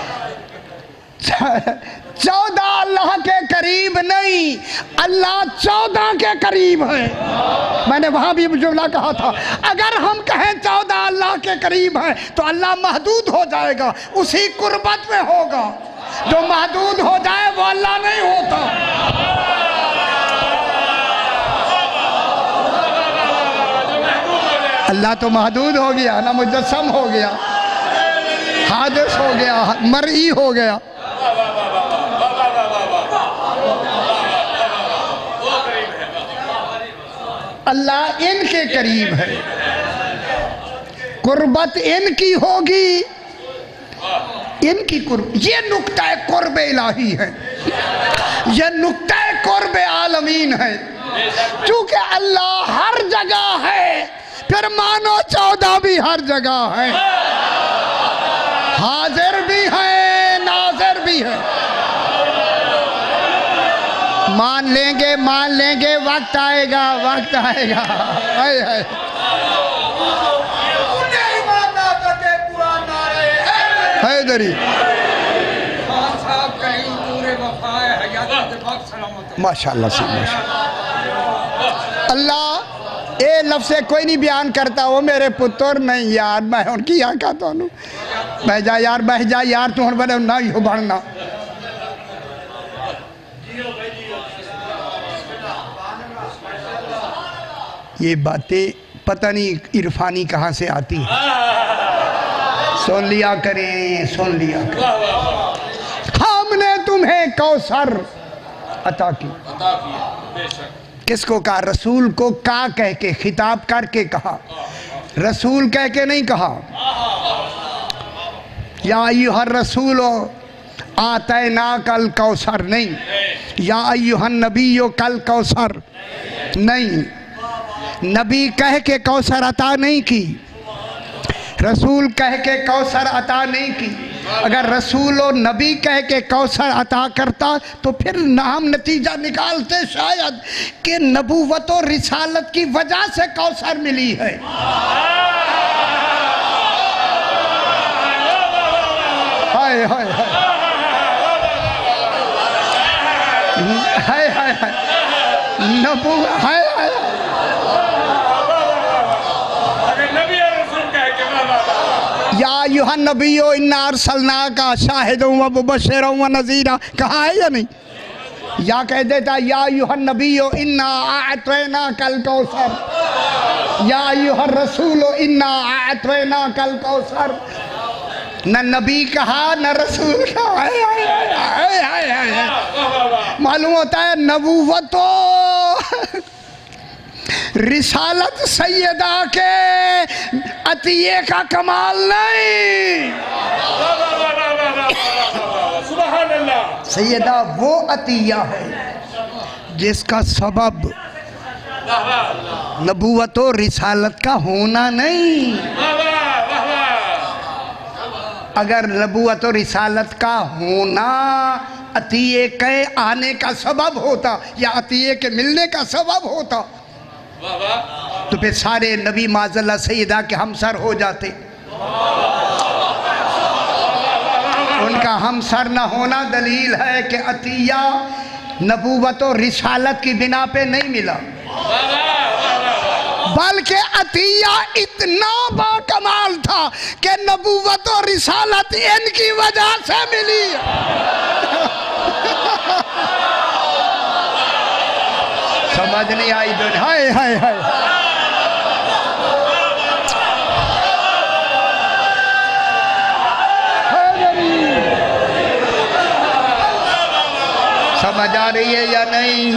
چودہ اللہ کے قریب نہیں, اللہ چودہ کے قریب ہے. میں نے وہاں بھی جملہ کہا تھا, اگر ہم کہیں چودہ اللہ کے قریب ہیں تو اللہ محدود ہو جائے گا, اسی قربت میں ہوگا. جو محدود ہو جائے وہ اللہ نہیں ہوتا. اللہ تو محدود ہو گیا نا, مجسم ہو گیا, حادث ہو گیا, مرئی ہو گیا. اللہ ان کے قریب ہے, قربت ان کی ہوگی, ان کی قرب. یہ نقطہ قرب الہی ہے, یہ نقطہ قرب عالمین ہے. چونکہ اللہ ہر جگہ ہے, پھر مانو چودہ بھی ہر جگہ ہے, حاضر بھی ہے, ناظر بھی ہے. مان لیں گے, مان لیں گے, وقت آئے گا, وقت آئے گا. اے اے حیدری ماشاءاللہ سے ماشاءاللہ. اللہ اے لفظ کوئی نہیں بیان کرتا, وہ میرے پتر نہیں یار, میں ان کی یہاں کہتا ہوں بہ جا یار, بہ جا یار, تو ہن بڑے نہ ہی بڑھنا. یہ باتیں پتہ نہیں عرفانی کہاں سے آتی ہیں. سن لیا کریں, سن لیا کریں. ہم نے تمہیں کوثر عطا کی. کس کو کہا؟ رسول کو کا کہہ کے, خطاب کر کے کہا, رسول کہہ کے نہیں کہا. یا ایھا الرسول آتیناک الکوثر نہیں, یا ایھا النبی کالکوثر نہیں. نبی کہہ کے کوثر عطا نہیں کی, رسول کہہ کے کوثر عطا نہیں کی. اگر رسول و نبی کہہ کے کوثر عطا کرتا تو پھر ہم نتیجہ نکالتے شاید کہ نبوت و رسالت کی وجہ سے کوثر ملی ہے. ہائے ہائے ہائے ہائے ہائے نبوت ہائے ہائے یا ایھا النبی انا ارسلناک شاہدا و مبشرا و نذیرا, کہا ہے یا نہیں؟ یا کہہ دیتا یا ایھا النبی انا اعطیناک الکوثر, یا ایھا الرسول انا اعطیناک الکوثر. نہ نبی کہا نہ رسول کہا. معلوم ہوتا ہے نبوت و رسالت سیدہ کے عطیے کا کمال نہیں. سیدہ وہ عطیہ ہے جس کا سبب نبوت و رسالت کا ہونا نہیں. اگر نبوت و رسالت کا ہونا عطیے کے آنے کا سبب ہوتا یا عطیے کے ملنے کا سبب ہوتا تو پھر سارے نبی معاذ اللہ سیدہ کے ہمسر ہو جاتے. ان کا ہمسر نہ ہونا دلیل ہے کہ عطیہ نبوت و رسالت کی بنا پہ نہیں ملا, بلکہ عطیہ اتنا با کمال تھا کہ نبوت و رسالت ان کی وجہ سے ملی. سمجھ نہیں آئی دنیا. ہائے ہائے ہائے سمجھ آ رہی ہے یا نہیں؟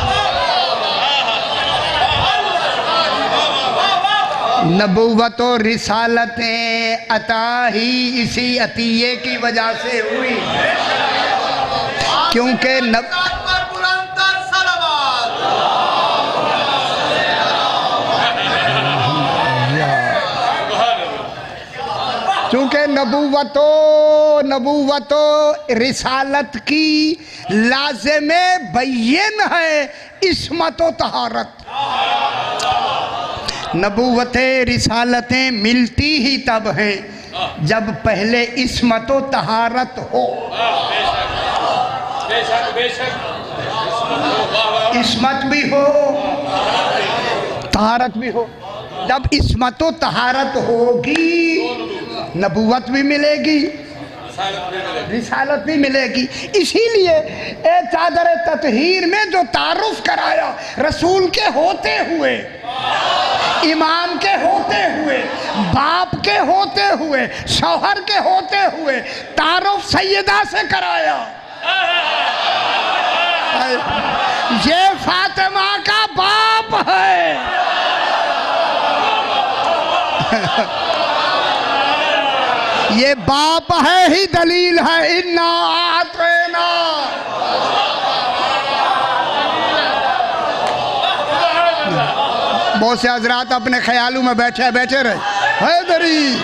نبوت و رسالتیں عطا ہی اسی عطیے کی وجہ سے ہوئی, کیونکہ نب... چونکہ نبوت و نبوت و رسالت کی لازم بین ہے عصمت و طہارت. نبوتیں رسالتیں ملتی ہی تب ہیں جب پہلے عصمت و طہارت ہو. عصمت بھی ہو طہارت بھی ہو. جب عصمت و طہارت ہوگی نبوت بھی ملے گی رسالت بھی ملے گی. اسی لیے اے چادر تطہیر میں جو تعارف کرایا رسول کے ہوتے ہوئے امام کے ہوتے ہوئے باپ کے ہوتے ہوئے شوہر کے ہوتے ہوئے تعارف سیدہ سے کرایا. یہ فاطمہ کا باپ ہے. یہ باپ ہے ہی دلیل ہے. اِنَّا أَعْطَيْنَا. بہت سے حضرات اپنے خیالوں میں بیٹھے بیٹھے رہے حیدری.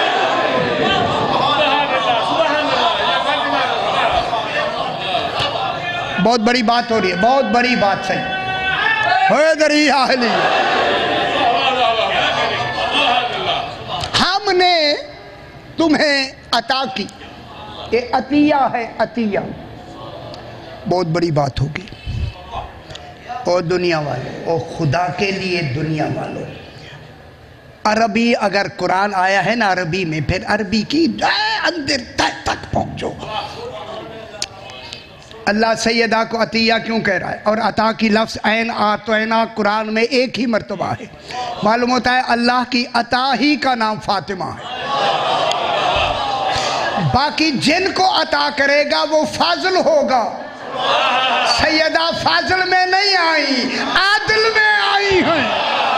بہت بڑی بات ہو رہی ہے بہت بڑی بات صحیح حیدری اہلی. ہم نے تمہیں عطا کی. یہ عطیہ ہے عطیہ. بہت بڑی بات ہوگی. اور دنیا والوں اور خدا کے لیے دنیا والوں عربی اگر قرآن آیا ہے نا عربی میں پھر عربی کی اندر تک پہنچو. اللہ سیدہ کو عطیہ کیوں کہہ رہا ہے اور عطا کی لفظ عین آتوینا قرآن میں ایک ہی مرتبہ ہے. معلوم ہوتا ہے اللہ کی عطا ہی کا نام فاطمہ ہے. باقی جن کو عطا کرے گا وہ فاضل ہوگا. سیدہ فاضل میں نہیں آئی عادل میں آئی ہیں.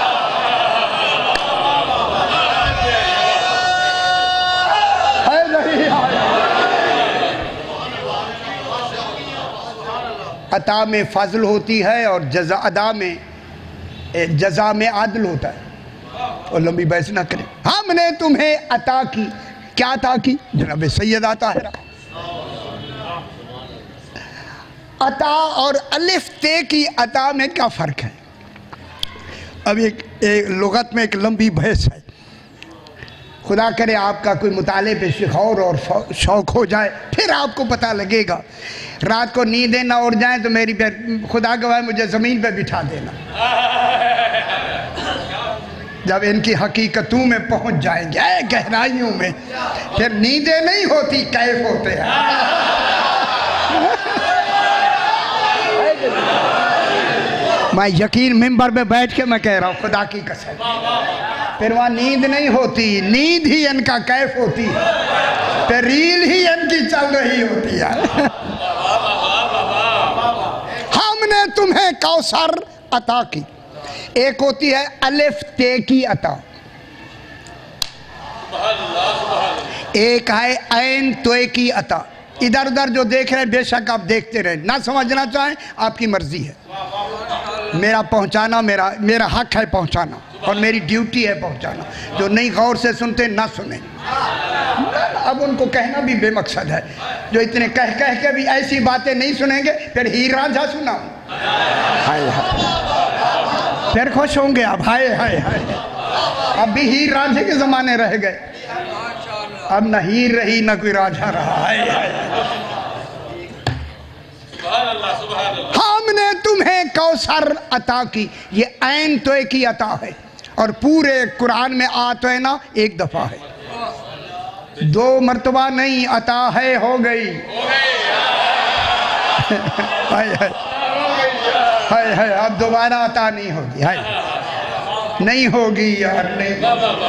عطا میں فضل ہوتی ہے اور جزا ادا میں جزا میں عدل ہوتا ہے. اور لمبی بحث نہ کریں. ہم نے تمہیں عطا کی. کیا عطا کی؟ جناب سیدہ طاہرہ. عطا اور الف تے کی عطا میں کیا فرق ہے؟ اب ایک لغت میں ایک لمبی بحث ہے. خدا کرے آپ کا کوئی مطالعے پہ شخور اور شوق ہو جائے پھر آپ کو پتہ لگے گا. رات کو نیندیں نہ اڑ جائیں تو میری خدا گواہ مجھے زمین پہ بٹھا دینا. جب ان کی حقیقتوں میں پہنچ جائیں گے گہرائیوں میں پھر نیندیں نہیں ہوتی کیف ہوتے ہیں. میں یقین ممبر پہ بیٹھ کے میں کہہ رہا ہوں خدا کی قسم پھر وہاں نیند نہیں ہوتی. نیند ہی ان کا کیف ہوتی ہے. پھر ریل ہی ان کی چل رہی ہوتی ہے. ہم نے تمہیں کوثر عطا کی. ایک ہوتی ہے الف تے کی عطا. ایک ہے عین توے کی عطا. ادھر ادھر جو دیکھ رہے ہیں بے شک آپ دیکھتے رہیں. نہ سمجھنا چاہیں آپ کی مرضی ہے. میرا پہنچانا میرا میرا حق ہے پہنچانا اور میری ڈیوٹی ہے پہنچانا. جو نہیں غور سے سنتے نہ سنیں. اب ان کو کہنا بھی بے مقصد ہے. جو اتنے کہہ کہہ کے بھی ایسی باتیں نہیں سنیں گے پھر ہیر رانجھا سناؤں. ہائے ہائے پھر خوش ہوں گے اب. ہائے ہائے ہائے اب بھی ہیر رانجھے کے زمانے رہ گئے. اب نہ ہیر رہی نہ کوئی راجھا رہا. ہائے ہائے ہم نے تمہیں کوثر عطا کی. یہ عین توے کی عطا ہے اور پورے قرآن میں آتوینا ایک دفعہ ہے. دو مرتبہ نہیں. عطا ہے ہو گئی. ہائے ہائے ہائے ہائے اب دوبارہ عطا نہیں ہوگی. ہائے نہیں ہوگی یار نہیں.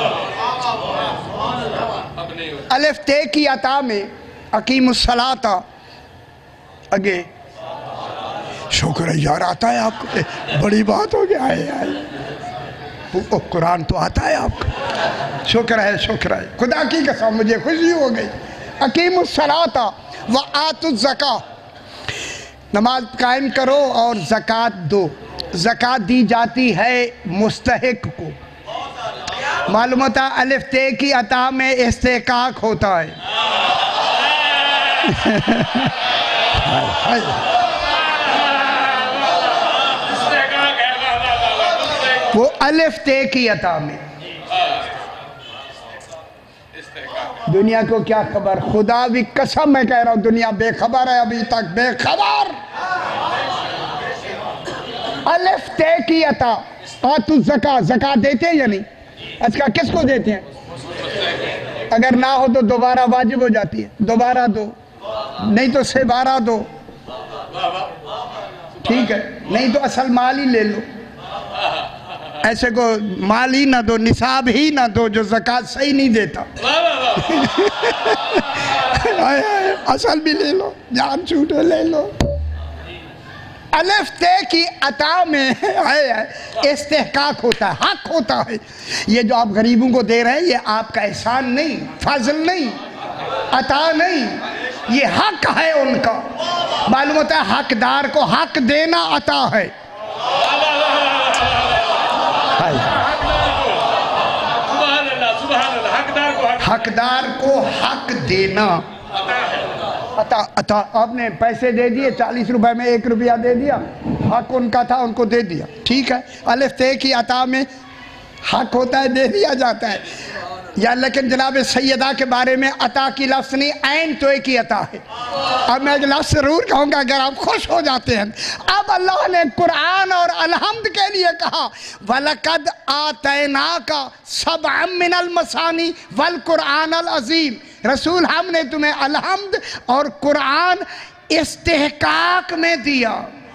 الف تے کی عطا میں اقیم الصلاۃ اگے شکر ہے یار آتا ہے آپ کو. بڑی بات ہو گیا ہے. قرآن تو آتا ہے آپ کو. شکر ہے شکر ہے خدا کی قسم مجھے خوشی ہو گئی. اقیم الصلاۃ وآتوا الزکاۃ. نماز قائم کرو اور زکوٰۃ دو. زکوٰۃ دی جاتی ہے مستحق کو मालूम होता अलिफ ते की अता में इस्तेकाक होता है। वो अलिफ ते की अता में। दुनिया को क्या खबर, खुदा भी कसम मैं कह रहा हूं दुनिया बेखबर है, अभी तक बेखबर। अलिफ ते की अता। आतु ज़का, ज़का देते हैं या नहीं? अच्छा किसको देते हैं? अगर ना हो तो दोबारा वाजिब हो जाती है, दोबारा दो, नहीं तो सेबारा दो, ठीक है, नहीं तो असल माल ही ले लो। ऐसे को माल ही ना दो, निसाब ही ना दो जो ज़कात सही नहीं देता। असल भी ले लो, जान छूटे ले लो। अलिफ ते की अता में है इस्तेहकाक होता है, हक होता है। ये जो आप गरीबों को दे रहे हैं ये आपका एहसान नहीं, फजल नहीं, अता नहीं, ये हक है उनका। मालूम होता है हकदार को हक देना अता है। हकदार को हक देना अता अता। आपने पैसे दे दिए, चालीस रुपए में एक रुपया दे दिया, हक उनका था उनको दे दिया, ठीक है। अलिफ ते की अता में हक होता है, दे दिया जाता है। या लेकिन जनाब सैयदा के बारे में अता की लफ्ज़ नहीं, ऐन तोय की अता है। अब मैं एक लफ्ज़ ज़रूर कहूँगा अगर आप खुश हो जाते हैं। अब अल्लाह ने कुरान और अलहम्द के लिए कहा वलकद आतैनाका सबअम मिनल मसानी वल कुरानल अज़ीम। रसूल हमने तुम्हें अलहम्द और कुरान इस्तेहकाक में दिया।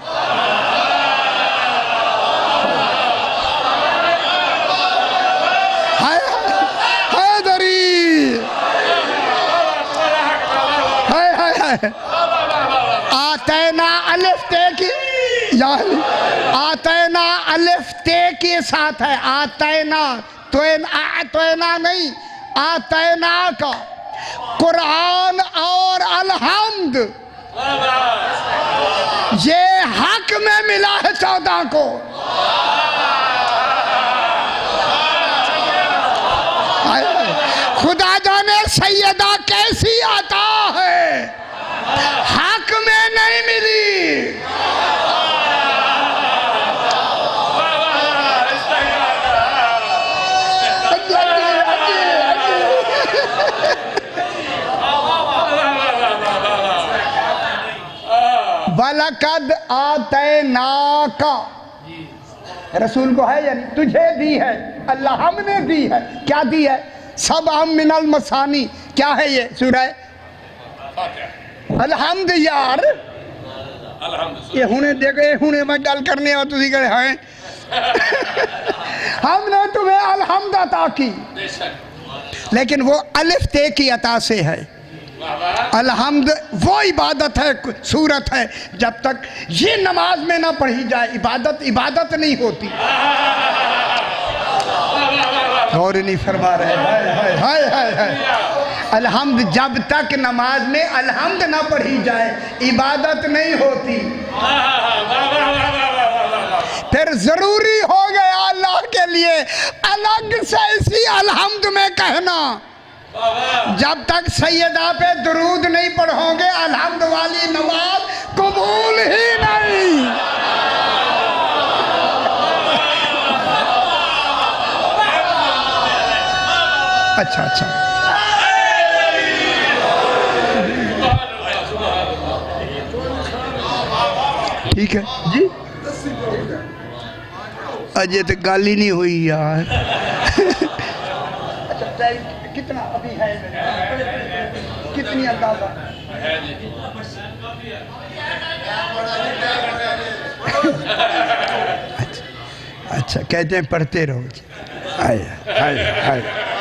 आतैना अलिफ ते की या आतैना अलिफ ते के साथ है। आतैना तोयना नहीं, आतैना का कुरान और अलहम्द ये हक में मिला है चौदह को। खुदा जाने सैयदा कैसी आता है, हक में नहीं मिली। वलकद आतैनाका रसूल को है या नहीं? तुझे दी है, अल्लाह हमने दी है। क्या दी है? सब हम मिनल मसानी। क्या है ये? सूरह अलहम्द। यार ये हुने देखो, ये हुने में गल करने और तुझी गए हैं। हमने तुम्हें अलहम्द अता की, लेकिन वो अलिफ ते की अता से है। अलहम्द वो इबादत है, सूरत है, जब तक ये नमाज में ना पढ़ी जाए इबादत इबादत नहीं होती। और नहीं फरमा रहे हाय हाय हाय हाय। अलहम्द जब तक नमाज में अलहम्द ना पढ़ी जाए इबादत नहीं होती। फिर जरूरी हो गया अल्लाह के लिए अलग से इसी अलहम्द में कहना। जब तक सैयदा पे दुरूद नहीं पढ़ोगे अलहम्द वाली नमाज कबूल ही नहीं। अच्छा अच्छा ठीक है जी। अजय तो गल ही नहीं हुई यार। अच्छा कितना अभी है, कितनी अंदाजा? अच्छा, अच्छा कहते हैं पढ़ते रहो। हाय हाय हाय।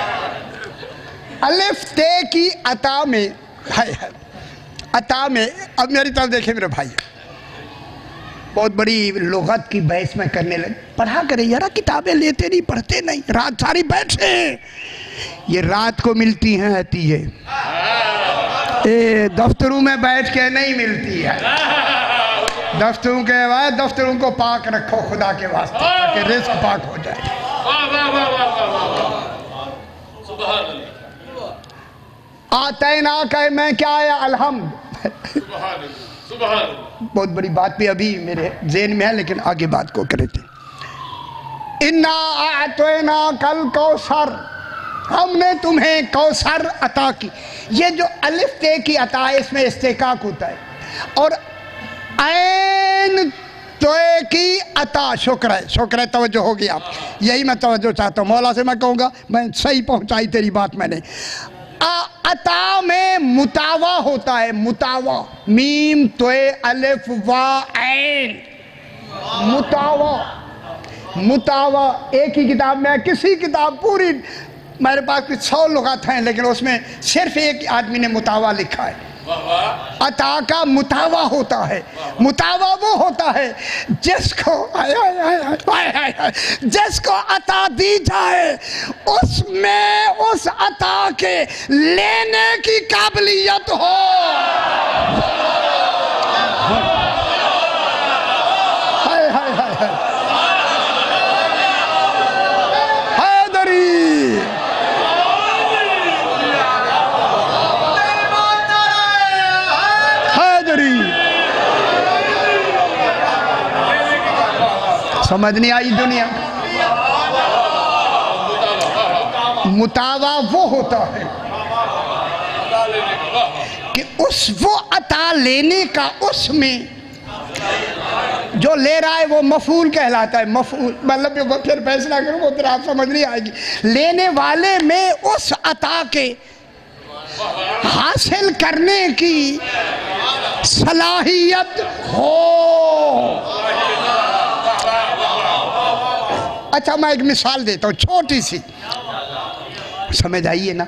अलिफ ते की अता में हाय हाय अता में। अब मेरी तरफ देखे मेरे भाई, बहुत बड़ी लुगत की बहस में करने लगे। पढ़ा करें यार, किताबें लेते नहीं, पढ़ते नहीं, रात सारी बैठे। ये रात को मिलती हैं हतीये, ए दफ्तरों में बैठ के नहीं मिलती है। दफ्तरों के बाद दफ्तरों को पाक रखो खुदा के वास्ते, ताकि रिस्क पाक हो जाए। आतैना कहे मैं क्या आया अलहम्द। बहुत बड़ी बात भी अभी मेरे ज़हन में है, लेकिन आगे बात को करे थे। इन्ना आतैना कल कौसर, हमने तुम्हें कौसर अता की। ये जो अलिफ ते की अता है इसमें इस्तेकाक होता है, और ऐन तोए की अता शुक्र है। शुक्र है, तवज्जो होगी आप, यही मैं तवज्जो चाहता हूँ। मौला से मैं कहूँगा मैं सही पहुँचाई तेरी बात मैंने। अता में मुतावा होता है, मुतावा, मीम तोए अलिफ वा ऐन, मुतावा। मुतावा एक ही किताब में, किसी किताब पूरी मेरे पास कुछ सौ लुगात हैं, लेकिन उसमें सिर्फ एक आदमी ने मुतावा लिखा है। अता का मुतावा होता है। मुतावा वो होता है जिसको आय आय आय आय आय आय जिसको अता दी जाए उसमें उस अता के लेने की काबिलियत हो। हाय हाय हाय हाय समझ नहीं आई दुनिया। मुतावा वो होता है कि उस वो अता लेने का, उसमें जो ले रहा है वो मफूल कहलाता है। मफूल मतलब फिर फैसला करूँ वो फिर आप समझ नहीं आएगी। लेने वाले में उस अता के हासिल करने की सलाहियत हो। अच्छा मैं एक मिसाल देता हूँ छोटी सी, समझ आइए ना।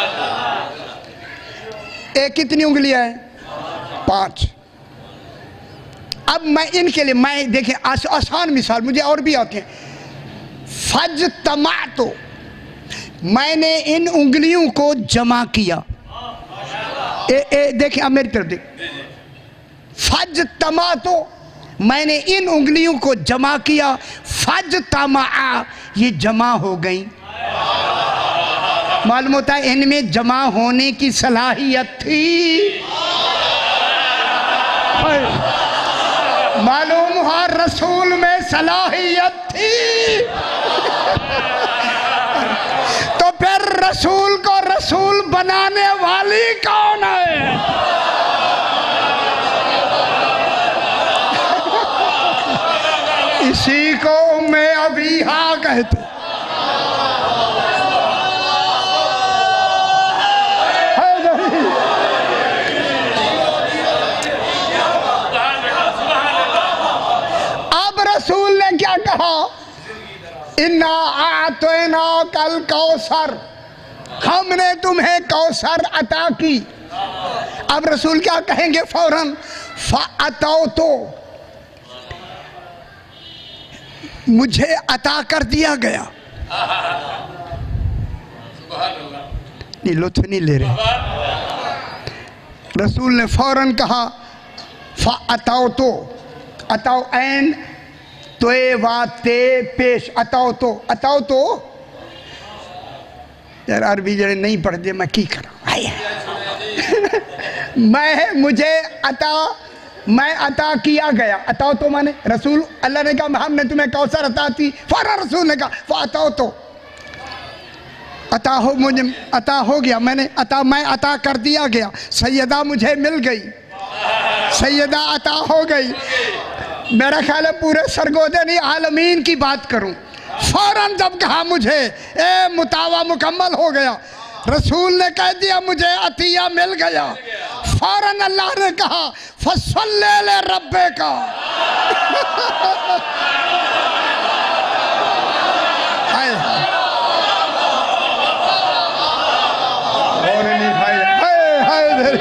एक कितनी उंगलियां हैं? पांच। अब मैं इनके लिए मैं देखें आस, आसान मिसाल मुझे और भी आते हैं। फज तमा, तो मैंने इन उंगलियों को जमा किया। ए, ए, देखें अब मेरी तरफ देख। फज तमा, तो मैंने इन उंगलियों को जमा किया। फज तमा, ये जमा हो गई। मालूम होता है इनमें जमा होने की सलाहियत थी। मालूम हुआ रसूल में सलाहियत थी। तो फिर रसूल को रसूल बनाने वाली कौन है? इसी को उम्मे अबीहा कहते। अब रसूल ने क्या कहा? इन्ना आतैना कल कौसर, हमने तुम्हें कौसर अता की। अब रसूल क्या कहेंगे फौरन? फ़अतौ, तो मुझे अता कर दिया गया। नहीं लुत्फ नहीं ले रहे। रसूल ने फौरन कहा फ़अतौ, तो अताओ ऐन तोए वा ते पेश। अताओ तो, अताओ तो यार अरबी जड़े नहीं पढ़ते मैं की करा। मैं मुझे अता मैं अता किया गया। अता तो माने रसूल, अल्लाह ने कहा हमने तुम्हें कौसर अता की। फौरन रसूल ने कहा फ़अतौ, तो अता हो, मुझे अता हो गया। मैंने अता मैं अता कर दिया गया। सैयदा मुझे मिल गई, सैयदा अता हो गई। मेरा ख्याल है पूरे सरगोदे आलमीन की बात करूं। फौरन जब कहा मुझे ए मुतावा मुकम्मल हो गया, रसूल ने कह दिया मुझे अतिया मिल गया। फौरन अल्लाह ने कहा फसल्ले ले रब्बे का। हाय हाय हाय हाय।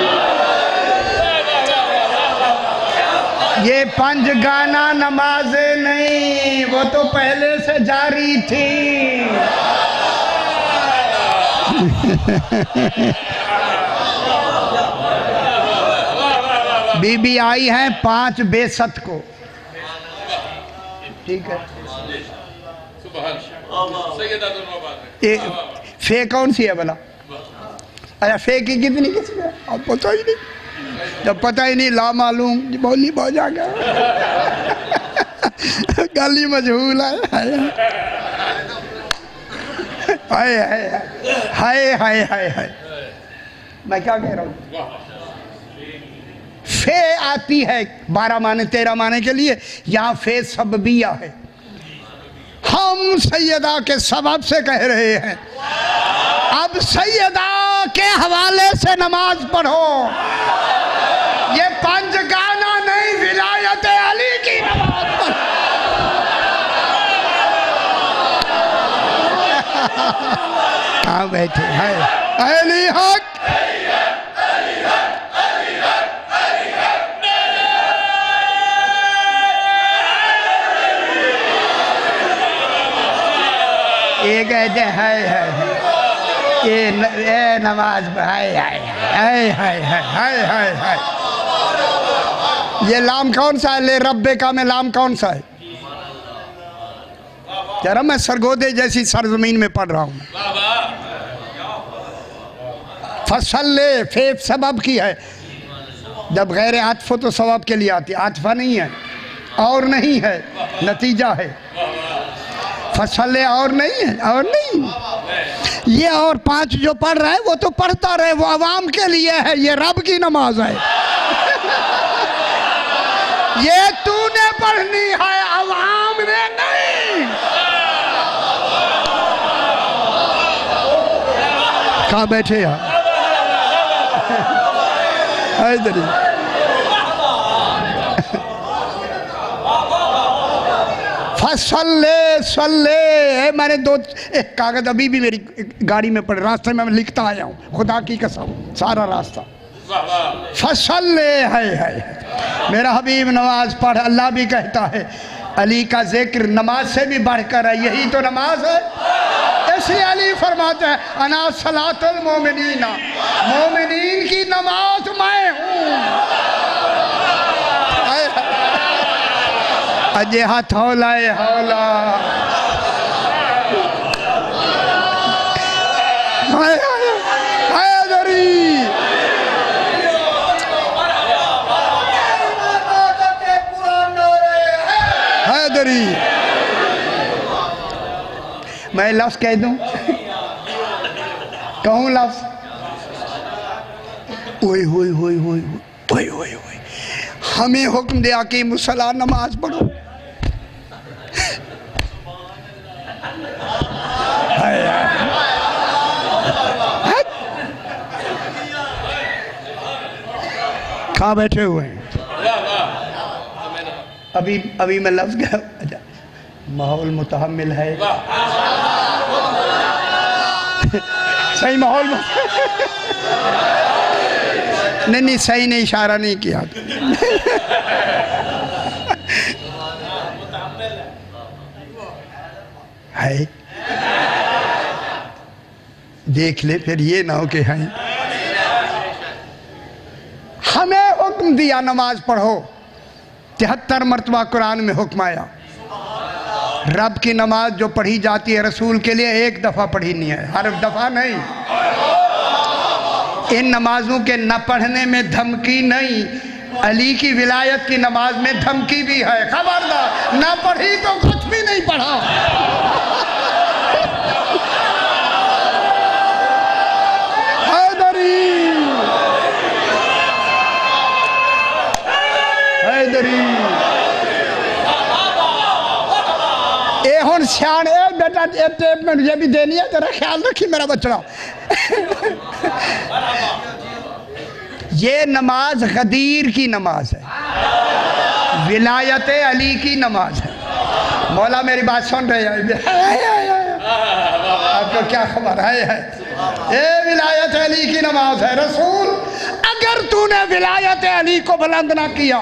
ये पंज गाना नमाजें नहीं, वो तो पहले से जारी थी। बीबी आई है पांच बेसत को, ठीक है। फे कौन सी है भला? अरे फे की कितनी किस्म है अब पता ही नहीं, जब पता ही नहीं ला मालूम बोली बहुत आ गया गाली मजहूल है। हाय हाय हाय हाय हाय हाय मैं क्या कह रहा हूँ? फे आती है बारह माने तेरह माने के लिए, यहाँ फे सबबिया है। हम सैयदा के सबब से कह रहे हैं, अब सैयदा के हवाले से नमाज पढ़ो। ये पंच गाना नहीं, विलायत अली की नमाज पढ़ो। कहाँ बैठे हैं अली हक? ये कहते है है ये न, ये नमाज हाय हाय हाय हाय हाय हाय हाय। ये लाम कौन सा है? ले रब्बे का में लाम कौन सा है? जरा मैं सरगोदे जैसी सरजमीन में पढ़ रहा हूँ। फसल ले फे सबब की है, जब गैर आतफो तो सबब के लिए आती, आतफा नहीं है और नहीं है, नतीजा है। फसल और नहीं है और नहीं, ये और पांच जो पढ़ रहा है वो तो पढ़ता रहे, वो अवाम के लिए है, ये रब की नमाज है। ये तूने पढ़नी है, अवाम ने नहीं। कहाँ बैठे हैं? इधर ही सल्ले सल्ले। मैंने दो एक कागज अभी भी मेरी गाड़ी में पड़े, रास्ते में मैं लिखता आया हूँ, खुदा की कसम सारा रास्ता। फसल्ले है, है मेरा हबीब नमाज पढ़। अल्लाह भी कहता है अली का जिक्र नमाज से भी बढ़कर है, यही तो नमाज है। इसलिए अली फरमाते हैं अना सलातुल मोमिनीना, मोमिनीन की नमाज मैं हूँ। अजय हाथ हौला है हौला, हैदरी। मैं लफ्ज कह दूं, कहूँ लफ्ज? ओए होए होए होए होए होए होए, हमें हुक्म दिया कि मुसल्ला नमाज पढ़ो। कहाँ बैठे हुए हैं? अभी अभी मैं लफ्ज गया। अच्छा, माहौल मुतहम्मिल है, सही माहौल में नहीं नहीं सही ने इशारा नहीं किया। है देख ले फिर ये ना हो कि है। हमें हुक्म दिया नमाज पढ़ो, तिहत्तर मरतबा कुरान में हुक्म आया। रब की नमाज जो पढ़ी जाती है रसूल के लिए एक दफ़ा पढ़ी नहीं है, हर दफ़ा नहीं। इन नमाजों के न पढ़ने में धमकी नहीं, अली की विलायत की नमाज में धमकी भी है। खबरदार, न पढ़ी तो कुछ भी नहीं पढ़ा। हैदरी हैदरी ए हुन सियाण ए बेटा ए टेप में ये भी देनी है, तेरा ख्याल रखी मेरा बच्चा। ये नमाज गदीर की नमाज है, विलायत अली की नमाज है। मौला मेरी बात सुन रहे हैं? आपको क्या खबर है, है? ये विलायत अली की नमाज है। रसूल, अगर तूने विलायत अली को बुलंद ना किया,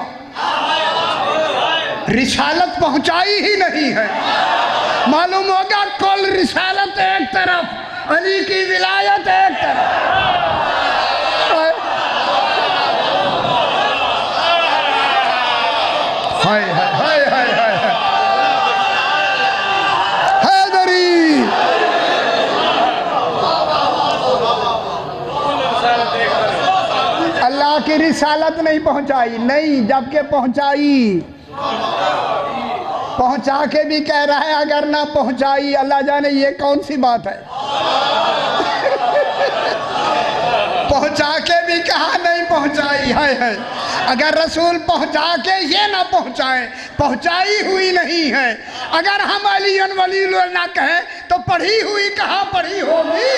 रिसालत पहुंचाई ही नहीं है। मालूम होगा कुल रिसालत एक तरफ, अली की विलायत एक तरफ। हाय हाय हाय हाय हाय हैदरी کی رسالت نہیں پہنچائی، نہیں، جبکہ پہنچائی، پہنچا کے بھی کہہ رہا ہے اگر نہ پہنچائی، اللہ جانے یہ کون سی بات ہے؟ پہنچا کے بھی کہا نہیں پہنچائی، ہے ہے اگر رسول پہنچا کے یہ نہ پہنچائیں، پہنچائی ہوئی نہیں ہے، اگر ہم علی ولی اللہ نہ کہیں تو پڑھی ہوئی کہاں پڑھی ہوگی؟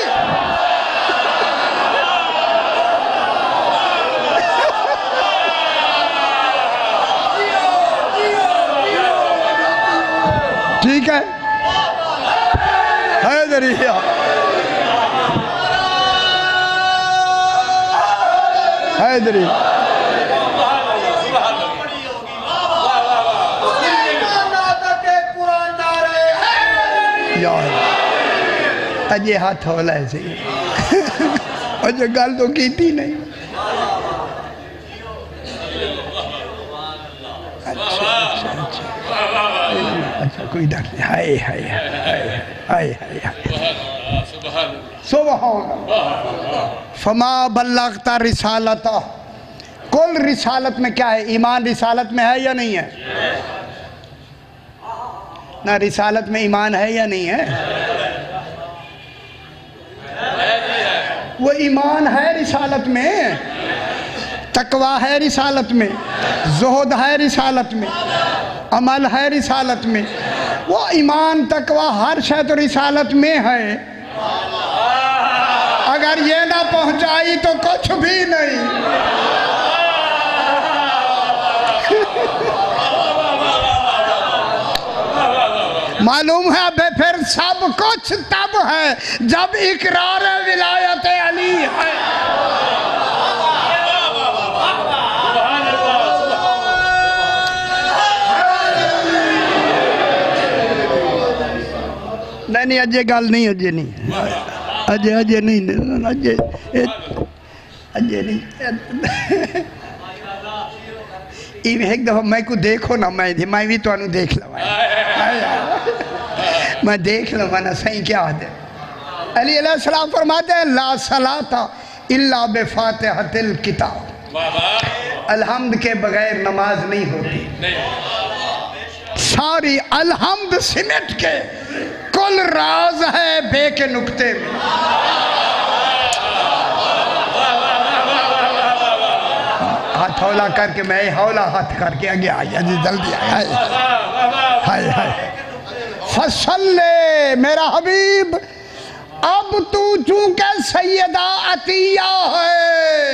ٹھیک ہے، حیدری حیدری اجے ہاتھ ہولا ہے سی اجے گل تو کی تھی نہیں. اچھا کوئی ڈر نہیں. ہائے ہائے ہائے ہائے ہائے سبحان اللہ. فما بلغت رسالتہ. کل رسالت میں کیا ہے؟ ایمان رسالت میں ہے یا نہیں ہے؟ نہ رسالت میں ایمان ہے یا نہیں ہے؟ وہ ایمان ہے رسالت میں، تقویٰ ہے رسالت میں، زہد ہے رسالت میں، عمل ہے رسالت میں. وہ ایمان تقویٰ ہر شے تو رسالت میں ہے. اگر یہ نہ پہنچائی تو کچھ بھی نہیں. معلوم ہے ابھی پھر سب کچھ تب ہے جب اقرار ولایت علی ہے. نہیں نہیں اجے گل نہیں، اجے نہیں، اجے اجے نہیں، اجے اجے نہیں. ایک دفعہ میں کو دیکھو نا، میں میں بھی تو انہوں دیکھ لوں، میں دیکھ لوں نا صحیح کیا ہے. علی علیہ السلام فرماتے ہیں لا صلاۃ الا بفاتحۃ الکتاب. الحمد کے بغیر نماز نہیں ہوتی. ساری الحمد سمٹ کے کل راز ہے بے کے نکتے میں. ہاتھ ہولا کر کے میں ہولا ہاتھ کر کے آگے آیا جی جلدی آیا. ہائے ہائے فصلے میرا حبیب اب تو چونکہ سیدہ عطیہ ہے.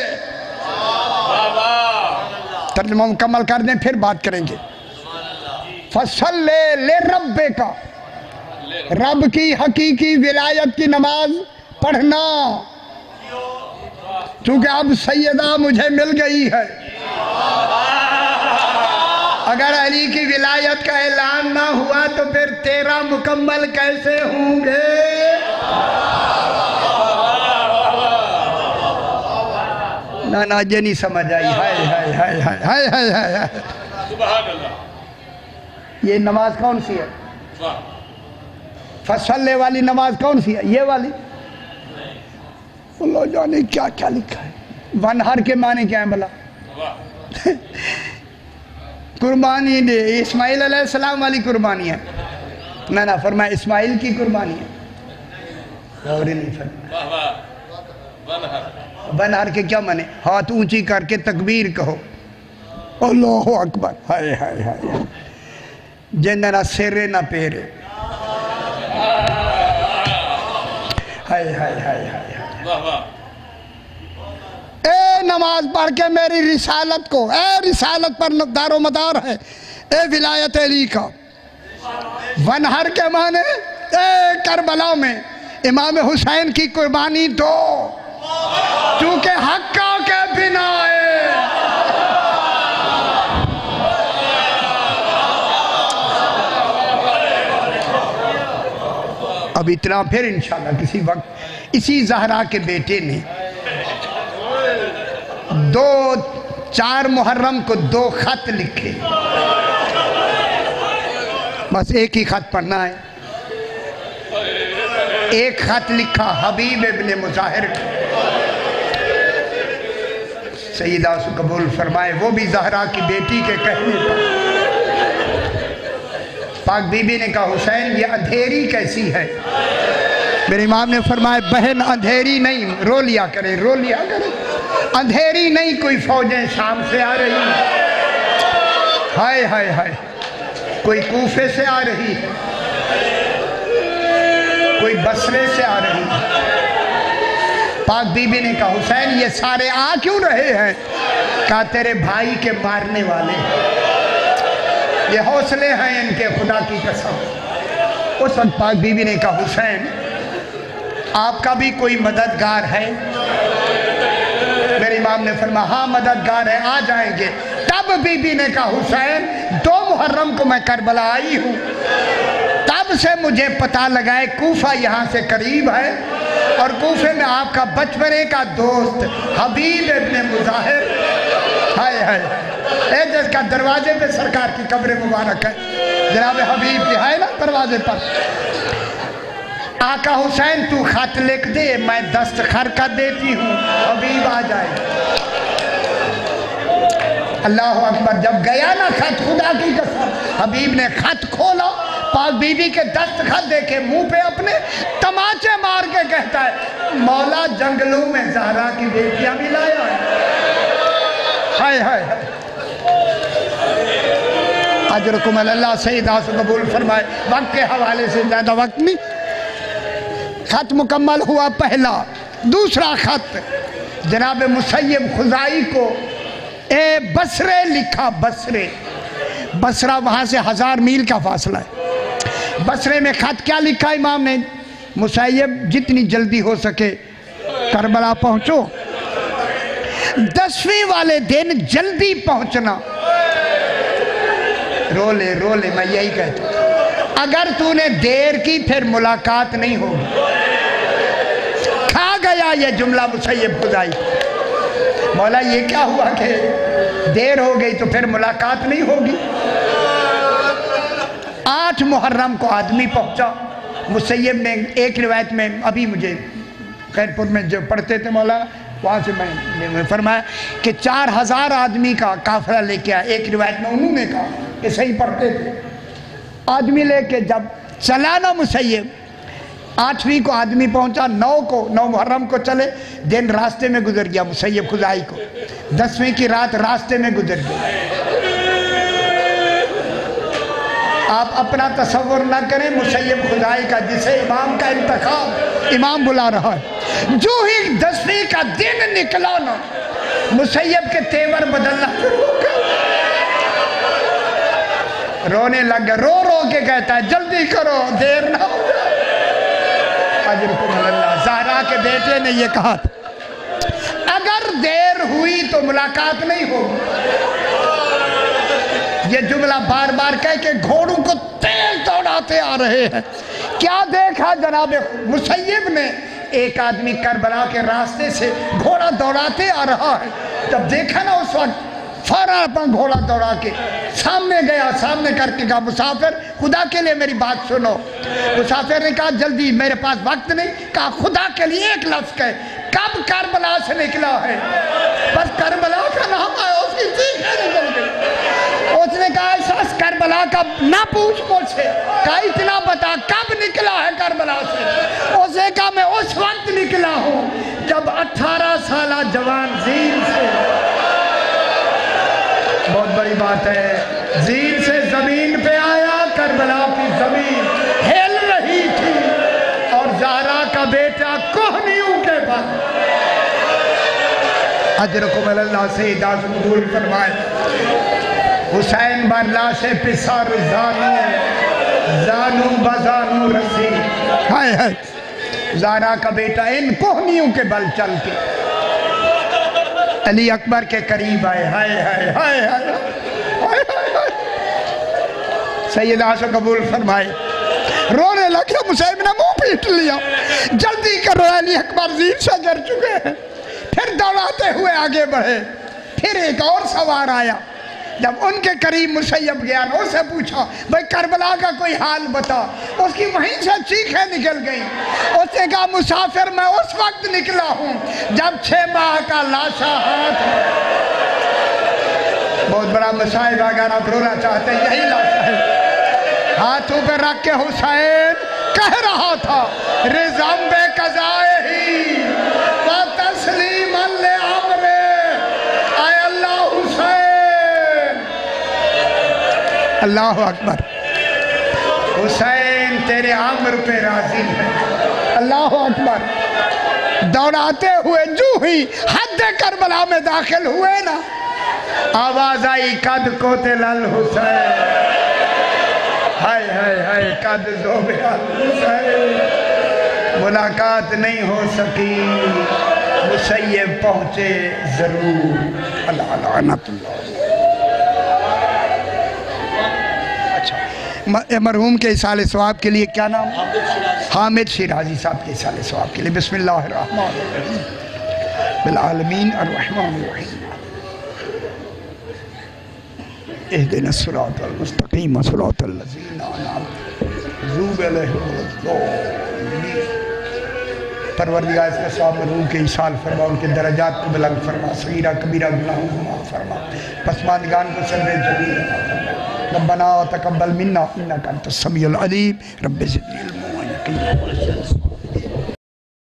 ترجمہ مکمل کر دیں پھر بات کریں گے. فصلے لے رب کا، رب کی حقیقی ولایت کی نماز پڑھنا، چونکہ اب سیدہ مجھے مل گئی ہے. اگر علی کی ولایت کا اعلان نہ ہوا تو پھر تیرہ مکمل کیسے ہوں گے؟ نہ نہ یہ نہیں سمجھ آئی. ہائے ہائے ہائے ہائے ہائے ہائے ہائے. یہ نماز کون سی ہے؟ فصلے والی نماز کون سی ہے؟ یہ والی. اللہ جانے کیا کیا لکھا ہے. ونہر کے معنی کیا ہے بھلا؟ قربانی دے. اسماعیل علیہ السلام والی قربانی ہے. نہ نہ فرمایا اسماعیل کی قربانی ہے. اور نہیں فرمایا ونہر کے کیا معنی؟ ہاتھ اونچی کر کے تکبیر کہو اللہ اکبر. ہائے ہائے ہائے جن نہ سرے نہ پیرے. ہائے ہائے ہائے ہائے. اے نماز پڑھ کے میری رسالت کو، اے رسالت پر دار و مدار ہے، اے ولایت علی کا. ونہر کے معنی اے کربلا میں امام حسین کی قربانی دو، چونکہ حقہ کے بنا ہے. اب اتنا پھر انشاءاللہ کسی وقت اسی زہرا کے بیٹے نے دو چار محرم کو دو خط لکھے. بس ایک ہی خط پڑھنا ہے. ایک خط لکھا حبیب ابن مظاہر کو. सैयदा से कबूल फरमाए। वो भी ज़हरा की बेटी के कहने पर पाक बीबी ने कहा हुसैन ये अंधेरी कैसी है? मेरे इमाम ने फरमाया बहन अंधेरी नहीं, रो लिया करे रो लिया करे, अंधेरी नहीं, कोई फौजें शाम से आ रही हैं, हाय हाय हाय, कोई कूफे से आ रही है, कोई बसरे से आ रही है। पाक बीबी ने कहा हुसैन ये सारे आ क्यों रहे हैं? कहा तेरे भाई के मारने वाले, ये हौसले हैं इनके, खुदा की कसम। उस वक्त पाक बीबी ने कहा हुसैन आपका भी कोई मददगार है? मेरे इमाम ने फरमाया हाँ मददगार है, आ जाएंगे। तब बीबी ने कहा हुसैन दो मुहर्रम को मैं करबला आई हूँ, तब से मुझे पता लगा है कूफा यहाँ से करीब है और कूफे में आपका बचपने का दोस्त हबीब इब्ने मुज़ाहिर, हाय हाय, ए जिसका दरवाजे पे सरकार की कब्र मुबारक है, जनाब हबीब की है ना दरवाजे पर। आका हुसैन तू खत लिख दे, मैं दस्तखत कर देती हूँ, हबीब आ जाए। अल्लाह अकबर। जब गया ना खत, खुदा की कसम, हबीब ने खत खोला, पाक बीबी के दस्तखत देखे, मुंह पे अपने तमाचे मार के कहता है मौला जंगलों में ज़हरा की बेटियां भी लाया है, हाय हाय। अजरकुम अल्लाह सईदा से कबूल फरमाए। वक्त के हवाले से ज़्यादा वक्त नहीं, खत मुकम्मल हुआ पहला। दूसरा खत जनाब मुसय्यब खुजाई को ए बसरे लिखा, बसरे, बसरा वहाँ से हज़ार मील का फासला है। बसरे में खत क्या लिखा इमाम ने? मुसय्यब जितनी जल्दी हो सके करबला पहुँचो, दसवीं वाले दिन जल्दी पहुँचना। रो ले रो ले, मैं यही कहता हूँ, अगर तूने देर की फिर मुलाकात नहीं होगी। खा गया ये जुमला मुसय्यब खुदाई, मौला ये क्या हुआ कि देर हो गई तो फिर मुलाकात नहीं होगी। आठ मुहर्रम को आदमी पहुंचा। मुसय्यब ने एक रिवायत में, अभी मुझे खैरपुर में जो पढ़ते थे मौला, वहाँ से मैंने फरमाया कि चार हजार आदमी का काफिला लेके आया। एक रिवायत में उन्होंने कहा कि सही पढ़ते थे, आदमी लेके जब चला ना मुसय्यब, आठवीं को आदमी पहुंचा, नौ को नौ मुहर्रम को चले, दिन रास्ते में गुजर गया मुसय्यब खुदाई को, दसवीं की रात रास्ते में गुजर गई। आप अपना तसव्वुर ना करें मुसय्यब खुदाई का, जिसे इमाम का इंतखाब इमाम बुला रहा है। जो ही दसवीं का दिन निकला ना, मुसय्यब के तेवर बदलना शुरू हो गए, रोने लग गया, रो रो के कहता है जल्दी करो देर ना हो जाए। ज़हरा के बेटे ने ये कहा था, अगर देर हुई तो मुलाकात नहीं होगी। ये जुमला बार बार कह के घोड़ों को तेज दौड़ाते आ रहे हैं। क्या देखा जनाब मुसय्यब ने? एक आदमी करबला के रास्ते से घोड़ा दौड़ाते आ रहा है। जब देखा ना उस वक्त फौरन अपना घोड़ा दौड़ा के सामने गया, सामने करके कहा मुसाफिर खुदा के लिए मेरी बात सुनो। मुसाफिर ने कहा जल्दी, मेरे पास वक्त नहीं। कहा खुदा के लिए एक लफ्ज़ कहे, कब करबला से निकला है? बस करबला का नाम आया, उसकी चीखें निकल गई। उसने कहा ऐसा करबला का ना पूछ मुझसे, कहा इतना बता कब निकला है करबला से? उसने कहा मैं उस वक्त निकला हूँ जब अठारह साल जवान जीन से, बहुत बड़ी बात है, जीन से जमीन पे आया, करबला की जमीन हिल रही थी और ज़हरा का बेटा कोहनियों के पास। अजरकुम अल्लाह से दास कबूल फरमाए। हुसैन बरला से पिसार जानू जानू बजानू रसी, हाय हाय, ज़हरा का बेटा इन कोहनियों के बल चल के अली अकबर के करीब आए, हाय हाय हाय हाय हाय। सैयदा से कबूल फरमाए। रोने लगे, मुसैब ने मुंह पीट लिया, जल्दी करो अली अकबर जीन से गिर चुके हैं। फिर दौड़ाते हुए आगे बढ़े। फिर एक और सवार आया, जब उनके करीब मुसय्यब गया ना, उससे पूछा भाई करबला का कोई हाल बता। उसकी वहीं से चीखें निकल गई। उसने कहा मुसाफिर मैं उस वक्त निकला हूँ जब छह माह का लाशा हाथ بہت بڑا مصاحبہ گانا پڑھنا چاہتے ہیں، یہی لفظ ہے۔ ہاتھوں پہ رکھ کے حسین کہہ رہا تھا رضام بے قضائے ہی و تسلیم لعمر، اے اللہ حسین، اللہ اکبر، حسین تیرے عمر پہ راضی ہے، اللہ اکبر۔ دوڑاتے ہوئے جو ہی حد کربلا میں داخل ہوئے نا، آواز آئی قد قتل الحسین، ہائے ہائے ہائے قد ذبح الحسین۔ ملاقات نہیں ہو سکی، مسیب پہنچے ضرور، اللہ لعنت اللہ۔ اچھا، مرحوم کے اصال ثواب کے لیے کیا نام؟ حامد شیرازی صاحب کے اصال ثواب کے لیے بسم اللہ الرحمن الرحیم بالعالمین الرحمن الرحیم اہدنا الصراط المستقیم صراط الذین انعمت علیہم غیر الضالین۔ پروردگار اس کے ثواب مرحوم کے اصال فرما، ان کے درجات کو بلند فرما، صغیرہ کبیرہ گناہوں کو معاف فرما، پسماندگان کو صبر جمیل عطا فرما۔ ربنا تقبل منا انک انت السمیع العلیم، رب زدنی علما و یقینا۔